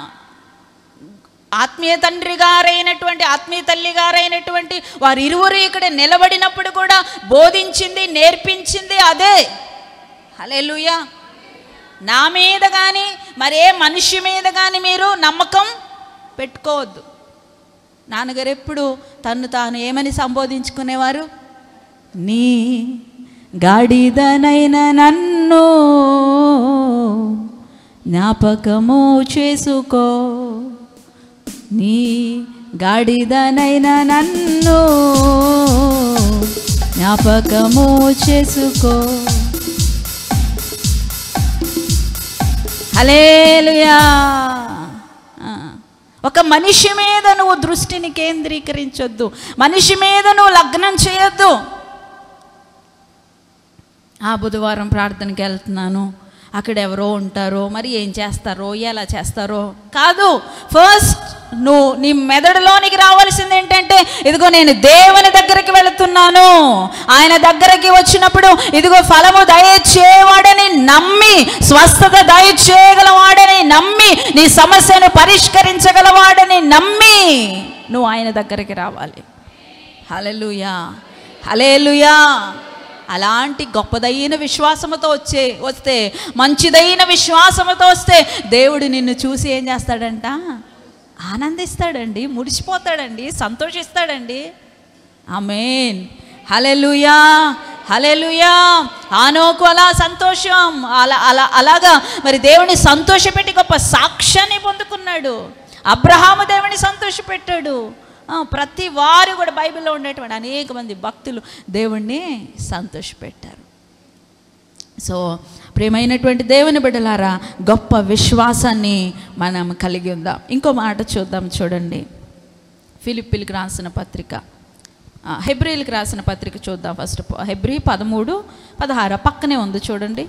Speaker 1: ఆత్మీయ తండ్రి గారైనటువంటి, ఆత్మీయ తల్లి గారైనటువంటి వారు ఇరువురు ఇక్కడ నిలబడినప్పుడు కూడా బోధించింది, నేర్పించింది అదే. హల్లెలూయా. నా మీద కానీ మరే మనిషి మీద కానీ మీరు నమ్మకం పెట్టుకోవద్దు. నాన్నగారు ఎప్పుడు తను తాను ఏమని సంబోధించుకునేవారు? నీ గాడిదనైన నన్ను జ్ఞాపకము చేసుకో, నీ గాడిదనైన నన్ను జ్ఞాపకము చేసుకో. హల్లెలూయా. ఒక మనిషి మీద నువ్వు దృష్టిని కేంద్రీకరించొద్దు, మనిషి మీద నువ్వు లగ్నం చేయొద్దు. ఆ బుధవారం ప్రార్థనకి వెళ్తున్నాను, అక్కడ ఎవరో ఉంటారో, మరి ఏం చేస్తారో, ఎలా చేస్తారో కాదు. ఫస్ట్ నువ్వు నీ మెదడులోనికి రావాల్సింది ఏంటంటే, ఇదిగో నేను దేవుని దగ్గరికి వెళుతున్నాను, ఆయన దగ్గరికి వచ్చినప్పుడు ఇదిగో ఫలము దయచేవాడని నమ్మి, స్వస్థత దయచేయగలవాడని నమ్మి, నీ సమస్యను పరిష్కరించగలవాడని నమ్మి నువ్వు ఆయన దగ్గరికి రావాలి. హల్లెలూయా, హల్లెలూయా. అలాంటి గొప్పదైన విశ్వాసముతో వస్తే, మంచిదైన విశ్వాసముతో వస్తే దేవుడు నిన్ను చూసి ఏం చేస్తాడంట? ఆనందిస్తాడండి, ముడిచిపోతాడండి, సంతోషిస్తాడండి. ఆమేన్, హల్లెలూయా, హల్లెలూయా. ఆనోకు అలా సంతోషం, అలాగా మరి దేవుని సంతోషపెట్టి గొప్ప సాక్ష్యాన్ని పొందుకున్నాడు. అబ్రహాము దేవుని సంతోషపెట్టాడు. ప్రతి వారు కూడా బైబిల్లో ఉండేటువంటి అనేక మంది భక్తులు దేవుణ్ణి సంతోషపెట్టారు. సో ప్రియమైనటువంటి దేవుని బిడ్డలారా, గొప్ప విశ్వాసాన్ని మనం కలిగి ఉందాం. ఇంకో మాట చూద్దాం, చూడండి. ఫిలిప్పీలకు రాసిన పత్రిక, హెబ్రీలకు రాసిన పత్రిక చూద్దాం. ఫస్ట్ హెబ్రీ 13:16 పక్కనే ఉంది చూడండి.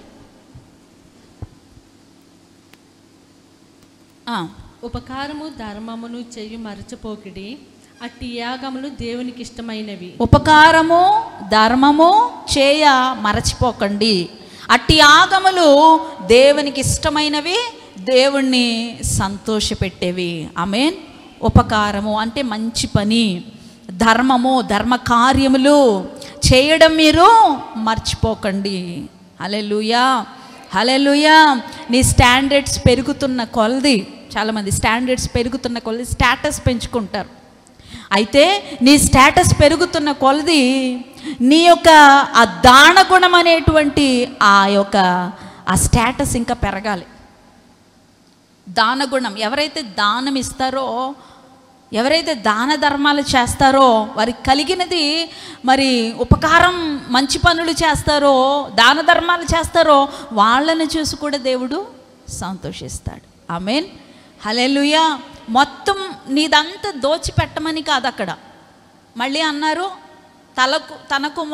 Speaker 3: ఉపకారము ధర్మమును చెయ్యి మరచిపోకిడి, అట్టి యాగములు దేవునికి ఇష్టమైనవి.
Speaker 1: ఉపకారము ధర్మము చేయ మరచిపోకండి, అట్టి యాగములు దేవునికి ఇష్టమైనవి, దేవుణ్ణి సంతోషపెట్టేవి. ఆమేన్. ఉపకారము అంటే మంచి పని, ధర్మము ధర్మ కార్యములు చేయడం మీరు మర్చిపోకండి. హల్లెలూయా, హల్లెలూయా. నీ స్టాండర్డ్స్ పెరుగుతున్న కొలది, చాలామంది స్టాండర్డ్స్ పెరుగుతున్న కొలది స్టేటస్ పెంచుకుంటారు. అయితే నీ స్టేటస్ పెరుగుతున్న కొలది నీ యొక్క ఆ దాన గుణం అనేటువంటి ఆ స్టేటస్ ఇంకా పెరగాలి. దానగుణం, ఎవరైతే దానం ఇస్తారో, ఎవరైతే దాన ధర్మాలు చేస్తారో, వారికి కలిగినది మరి ఉపకారం, మంచి పనులు చేస్తారో, దాన ధర్మాలు చేస్తారో, వాళ్ళని చూసి కూడా దేవుడు సంతోషిస్తాడు. ఆమేన్, హల్లెలూయా. మొత్తం నీదంతా దోచిపెట్టమని కాదు అక్కడ, మళ్ళీ అన్నారు, తనకు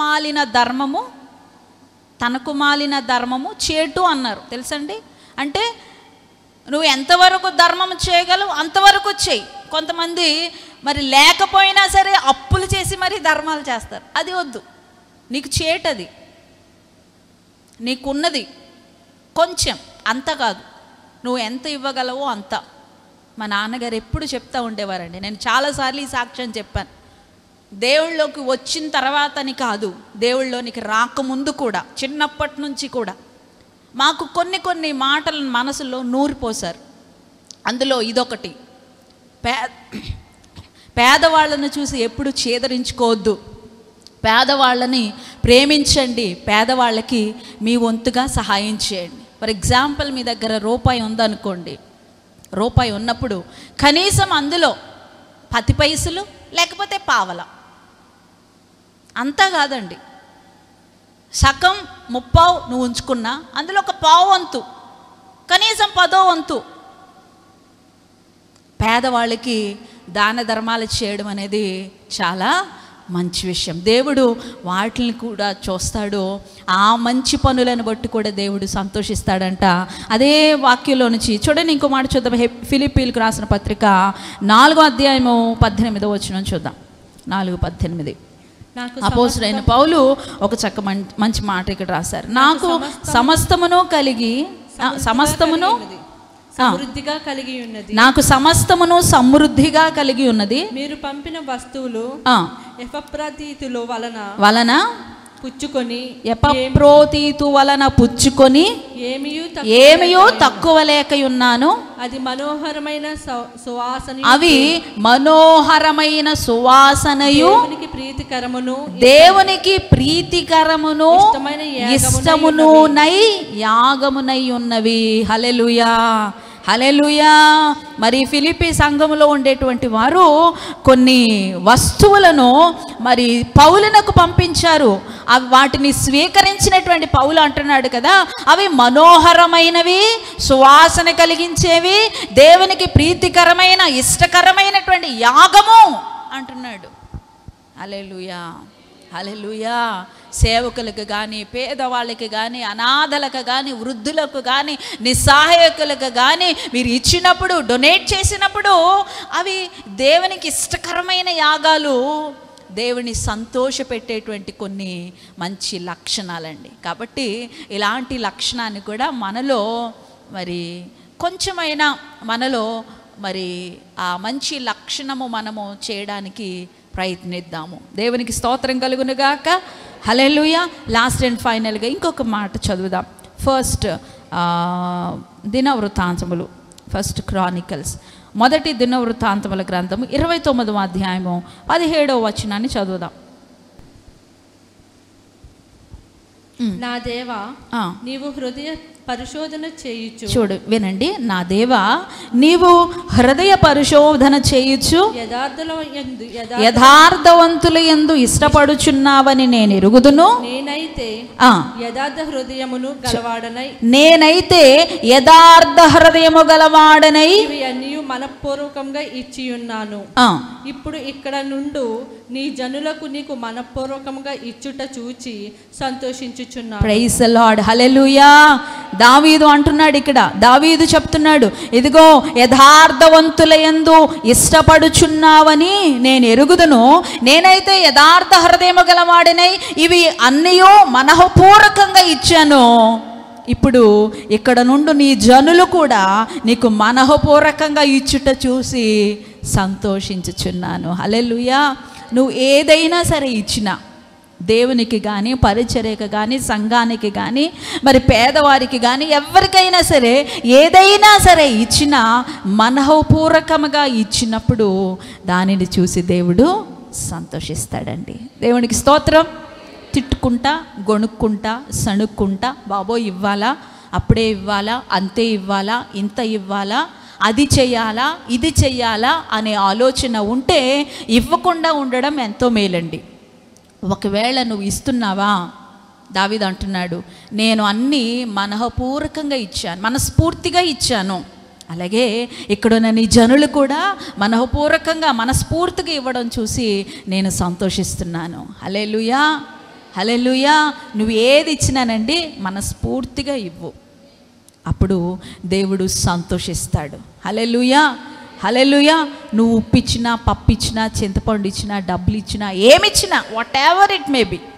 Speaker 1: మాలిన ధర్మము చేటు అన్నారు. తెలుసండి, అంటే నువ్వు ఎంతవరకు ధర్మం చేయగలవు అంతవరకు చెయ్యి. కొంతమంది మరి లేకపోయినా సరే అప్పులు చేసి మరి ధర్మాలు చేస్తారు. అది వద్దు, నీకు చేటది, నీకున్నది కొంచెం, అంత కాదు, నువ్వు ఎంత ఇవ్వగలవో అంత. మా నాన్నగారు ఎప్పుడు చెప్తూ ఉండేవారండి, నేను చాలాసార్లు ఈ సాక్ష్యం చెప్పాను. దేవుళ్ళలోకి వచ్చిన తర్వాతని కాదు, దేవుళ్ళలోనికి రాకముందు కూడా, చిన్నప్పటి నుంచి కూడా మాకు కొన్ని మాటలను మనసులో నూరిపోశారు. అందులో ఇదొకటి, పేదవాళ్ళను చూసి ఎప్పుడు చేదరించుకోవద్దు, పేదవాళ్ళని ప్రేమించండి, పేదవాళ్ళకి మీ వంతుగా సహాయం చేయండి. ఫర్ ఎగ్జాంపుల్, మీ దగ్గర రూపాయి ఉందనుకోండి, రూపాయి ఉన్నప్పుడు కనీసం అందులో 10 పైసలు లేకపోతే పావల, అంతా కాదండి, సగం 30 నువ్వు ఉంచుకున్నా అందులో ఒక పావు వంతు, కనీసం 10వ వంతు పేదవాళ్ళకి దాన ధర్మాలు చేయడం అనేది చాలా మంచి విషయం. దేవుడు వాటిని కూడా చూస్తాడు, ఆ మంచి పనులను బట్టి కూడా దేవుడు సంతోషిస్తాడంట. అదే వాక్యంలో నుంచి చూడండి, ఇంకో మాట చూద్దాం. ఫిలిప్పీలకు రాసిన పత్రిక 4వ అధ్యాయము 18వ వచనం చూద్దాం. 4:18 అపోస్తలుడైన పౌలు ఒక చక్క మంచి మాట ఇక్కడ రాశారు. నాకు సమస్తమును
Speaker 3: సమృద్ధిగా కలిగి ఉన్నది,
Speaker 1: నాకు సమస్తమును సమృద్ధిగా కలిగి ఉన్నది.
Speaker 3: మీరు పంపిన వస్తువులు ఎపఫ్రోదితు వలన పుచ్చుకొని ఏమియో తక్కువ లేకయున్నాను. అవి మనోహరమైన సువాసనయు దేవునికి ప్రీతికరమును ఇష్టమునై యాగమునై ఉన్నవి. హల్లెలూయా, హల్లెలూయా. మరి ఫిలిప్పీ సంఘములో ఉండేటువంటి వారు కొన్ని వస్తువులను మరి పౌలునకు పంపించారు. వాటిని స్వీకరించినటువంటి పౌలు అంటున్నాడు కదా, అవి మనోహరమైనవి, సువాసన కలిగించేవి, దేవునికి ప్రీతికరమైన ఇష్టకరమైనటువంటి యాగము అంటున్నాడు. హల్లెలూయా, హల్లెలూయా. సేవకులకు కానీ, పేదవాళ్ళకి కానీ, అనాథలకు కానీ, వృద్ధులకు కానీ, నిస్సహాయకులకు కానీ మీరు ఇచ్చినప్పుడు, డొనేట్ చేసినప్పుడు అవి దేవునికి ఇష్టకరమైన యాగాలు, దేవుని సంతోషపెట్టేటువంటి కొన్ని మంచి లక్షణాలండి. కాబట్టి ఇలాంటి లక్షణాన్ని కూడా మనలో మరి కొంచెమైనా మనలో మరి ఆ మంచి లక్షణము మనము చేయడానికి ప్రయత్నిద్దాము. దేవునికి స్తోత్రం కలుగునుగాక. హల్లెలూయా. లాస్ట్ అండ్ ఫైనల్గా ఇంకొక మాట చదువుదాం. దినవృత్తాంతములు, ఫస్ట్ క్రానికల్స్, మొదటి దినవృత్తాంతముల గ్రంథము 29వ అధ్యాయము 17వ వచనాన్ని చదువుదాం. నా దేవా, నీవు హృదయ పరిశోధన చేయుచు.
Speaker 1: చూడు, వినండి. నా దేవా, నీవు హృదయ పరిశోధన చేయుచు యథార్థవంతుల యందు ఇష్టపడుచున్నావని నేను ఎరుగుదును.
Speaker 3: నేనైతే యథార్థ హృదయమును గలవాడనై అన్నీ మనఃపూర్వకంగా ఇచ్చి ఉన్నాను. ఇప్పుడు ఇక్కడ నుండి నీ జనులకు నీకు మనఃపూర్వకంగా ఇచ్చుట చూచి సంతోషించుచున్నాను.
Speaker 1: Praise the Lord. హల్లెలూయా. దావీదు అంటున్నాడు ఇక్కడ, దావీదు చెప్తున్నాడు, ఇదిగో యథార్థవంతుల యందు ఇష్టపడుచున్నావని నేను ఎరుగుదును. నేనైతే యథార్థ హృదయము గలవాడినై ఇవి అన్నీ మనఃపూర్వకంగా ఇచ్చాను. ఇప్పుడు ఇక్కడ నుండి నీ జనులు కూడా నీకు మనఃపూర్వకంగా ఇచ్చుట చూసి సంతోషించుచున్నాను. హల్లెలూయా. నువ్వు ఏదైనా సరే ఇచ్చినా, దేవునికి కానీ, పరిచర్యకు కానీ, సంఘానికి కానీ, మరి పేదవారికి కానీ, ఎవరికైనా సరే ఏదైనా సరే ఇచ్చినా మనఃపూర్వకంగా ఇచ్చినప్పుడు దానిని చూసి దేవుడు సంతోషిస్తాడండి. దేవునికి స్తోత్రం. తిట్టుకుంటా, గొణుక్కుంటా, సణుక్కుంటా, బాబోయ్ ఇవ్వాలా, అప్పుడే ఇవ్వాలా, అంతే ఇవ్వాలా, ఇంత ఇవ్వాలా, అది చెయ్యాలా, ఇది చెయ్యాలా అనే ఆలోచన ఉంటే ఇవ్వకుండా ఉండడం ఎంతో మేలండి. ఒకవేళ నువ్వు ఇస్తున్నావా, దావీదు అంటున్నాడు, నేను అన్నీ మనఃపూర్వకంగా ఇచ్చాను, మనస్ఫూర్తిగా ఇచ్చాను. అలాగే ఇక్కడున్న నీ జనులు కూడా మనఃపూర్వకంగా మనస్ఫూర్తిగా ఇవ్వడం చూసి నేను సంతోషిస్తున్నాను. హల్లెలూయా, హల్లెలూయా. నువ్వు ఏది ఇచ్చినానండి మనస్ఫూర్తిగా ఇవ్వు, అప్పుడు దేవుడు సంతోషిస్తాడు. హల్లెలూయా, హల్లెలూయా. నువ్వు ఉప్పు ఇచ్చినా, పప్పు ఇచ్చినా, చింతపండు ఇచ్చినా, డబ్బులు ఇచ్చినా, ఏమిచ్చినా, whatever it may be,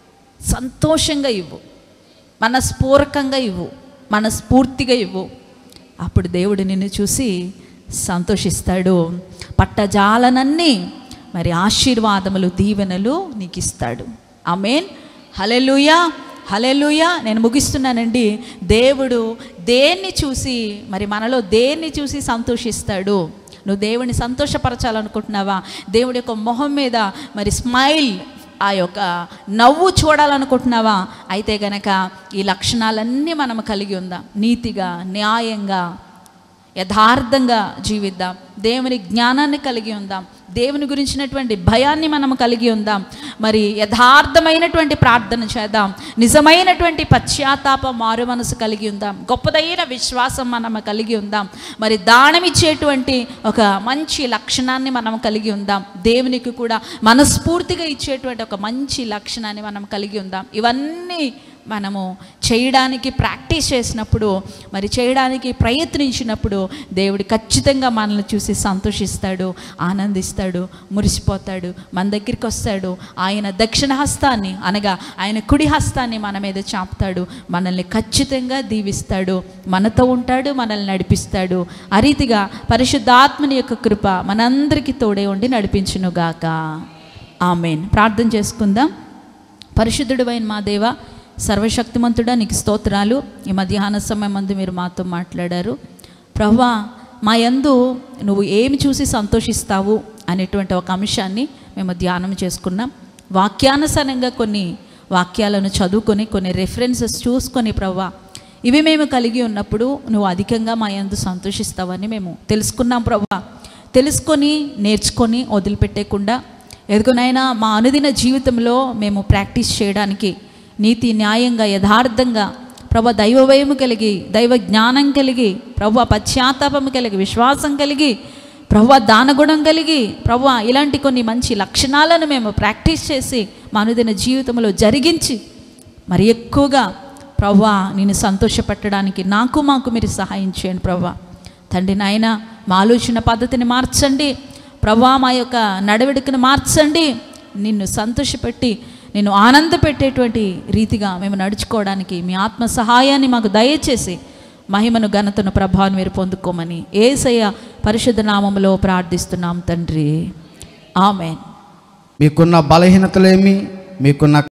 Speaker 1: సంతోషంగా ఇవ్వు, మనస్పూర్వకంగా ఇవ్వు, మనస్ఫూర్తిగా ఇవ్వు. అప్పుడు దేవుడు నిన్ను చూసి సంతోషిస్తాడు. పట్టజాలనన్నీ మరి ఆశీర్వాదములు, దీవెనలు నీకు ఇస్తాడు. ఆమేన్. హల్లెలూయా, హల్లెలూయా. నేను ముగిస్తున్నానండి. దేవుడు దేన్ని చూసి మరి మనలో దేన్ని చూసి సంతోషిస్తాడు? నువ్వు దేవుని సంతోషపరచాలనుకుంటున్నావా? దేవుడి యొక్క మొహం మీద మరి స్మైల్, ఆ యొక్క నవ్వు చూడాలనుకుంటున్నావా? అయితే గనక ఈ లక్షణాలన్నీ మనం కలిగి ఉందాం. నీతిగా, న్యాయంగా, యథార్థంగా జీవిద్దాం. దేవుని జ్ఞానాన్ని కలిగి ఉందాం. దేవుని గురించినటువంటి భయాన్ని మనం కలిగి ఉందాం. మరి యథార్థమైనటువంటి ప్రార్థన చేద్దాం. నిజమైనటువంటి పశ్చాత్తాప మారు మనసు కలిగి ఉందాం. గొప్పదైన విశ్వాసం మనం కలిగి ఉందాం. మరి దానమిచ్చేటువంటి ఒక మంచి లక్షణాన్ని మనం కలిగి ఉందాం. దేవునికి కూడా మనస్ఫూర్తిగా ఇచ్చేటువంటి ఒక మంచి లక్షణాన్ని మనం కలిగి ఉందాం. ఇవన్నీ మనము చేయడానికి ప్రాక్టీస్ చేసినప్పుడు, మరి చేయడానికి ప్రయత్నించినప్పుడు దేవుడు ఖచ్చితంగా మనల్ని చూసి సంతోషిస్తాడు, ఆనందిస్తాడు, మురిసిపోతాడు, మన దగ్గరికి వస్తాడు. ఆయన దక్షిణ హస్తాన్ని అనగా ఆయన కుడి హస్తాన్ని మన మీద చాపుతాడు. మనల్ని ఖచ్చితంగా దీవిస్తాడు, మనతో ఉంటాడు, మనల్ని నడిపిస్తాడు. ఆ రీతిగా పరిశుద్ధాత్మని యొక్క కృప మనందరికీ తోడే ఉండి నడిపించునుగాక. ఆమేన్. ప్రార్థన చేసుకుందాం. పరిశుద్ధుడైన మా దేవ, సర్వశక్తిమంతుడా, నీకు స్తోత్రాలు. ఈ మధ్యాహ్న సమయం మందు మీరు మాతో మాట్లాడారు ప్రభువా. మా యందు నువ్వు ఏమి చూసి సంతోషిస్తావు అనేటువంటి ఒక అంశాన్ని మేము ధ్యానం చేసుకున్నాం. వాక్యానుసారంగా కొన్ని వాక్యాలను చదువుకొని, కొన్ని రెఫరెన్సెస్ చూసుకొని ప్రభువా, ఇవి మేము కలిగి ఉన్నప్పుడు నువ్వు అధికంగా మా యందు సంతోషిస్తావని మేము తెలుసుకున్నాం ప్రభువా. తెలుసుకొని, నేర్చుకొని వదిలిపెట్టేయకుండా ఎదుగునైనా మా అనుదిన జీవితంలో మేము ప్రాక్టీస్ చేయడానికి నీతి, న్యాయంగా, యథార్థంగా ప్రభు, దైవ భయము కలిగి, దైవ జ్ఞానం కలిగి ప్రభు, పశ్చాత్తాపము కలిగి, విశ్వాసం కలిగి ప్రభు, దానగుణం కలిగి ప్రభు, ఇలాంటి కొన్ని మంచి లక్షణాలను మేము ప్రాక్టీస్ చేసి మా అనుదిన జీవితంలో జరిగించి మరి ఎక్కువగా ప్రభు నేను సంతోషపెట్టడానికి మాకు మీరు సహాయం చేయండి ప్రభు. తండ్రి నాయన, మా ఆలోచన పద్ధతిని మార్చండి ప్రభు, మా యొక్క నడవడికను మార్చండి. నిన్ను సంతోషపెట్టి, నిన్ను ఆనందపెట్టేటువంటి రీతిగా మేము నడుచుకోవడానికి మీ ఆత్మ సహాయాన్ని మాకు దయచేసి మహిమను, ఘనతను, ప్రభావాన్ని మీరు పొందుకోమని యేసయ్య పరిశుద్ధ నామములో ప్రార్థిస్తున్నాం తండ్రి. ఆమేన్.
Speaker 4: మీకున్న బలహీనతలేమి, మీకున్న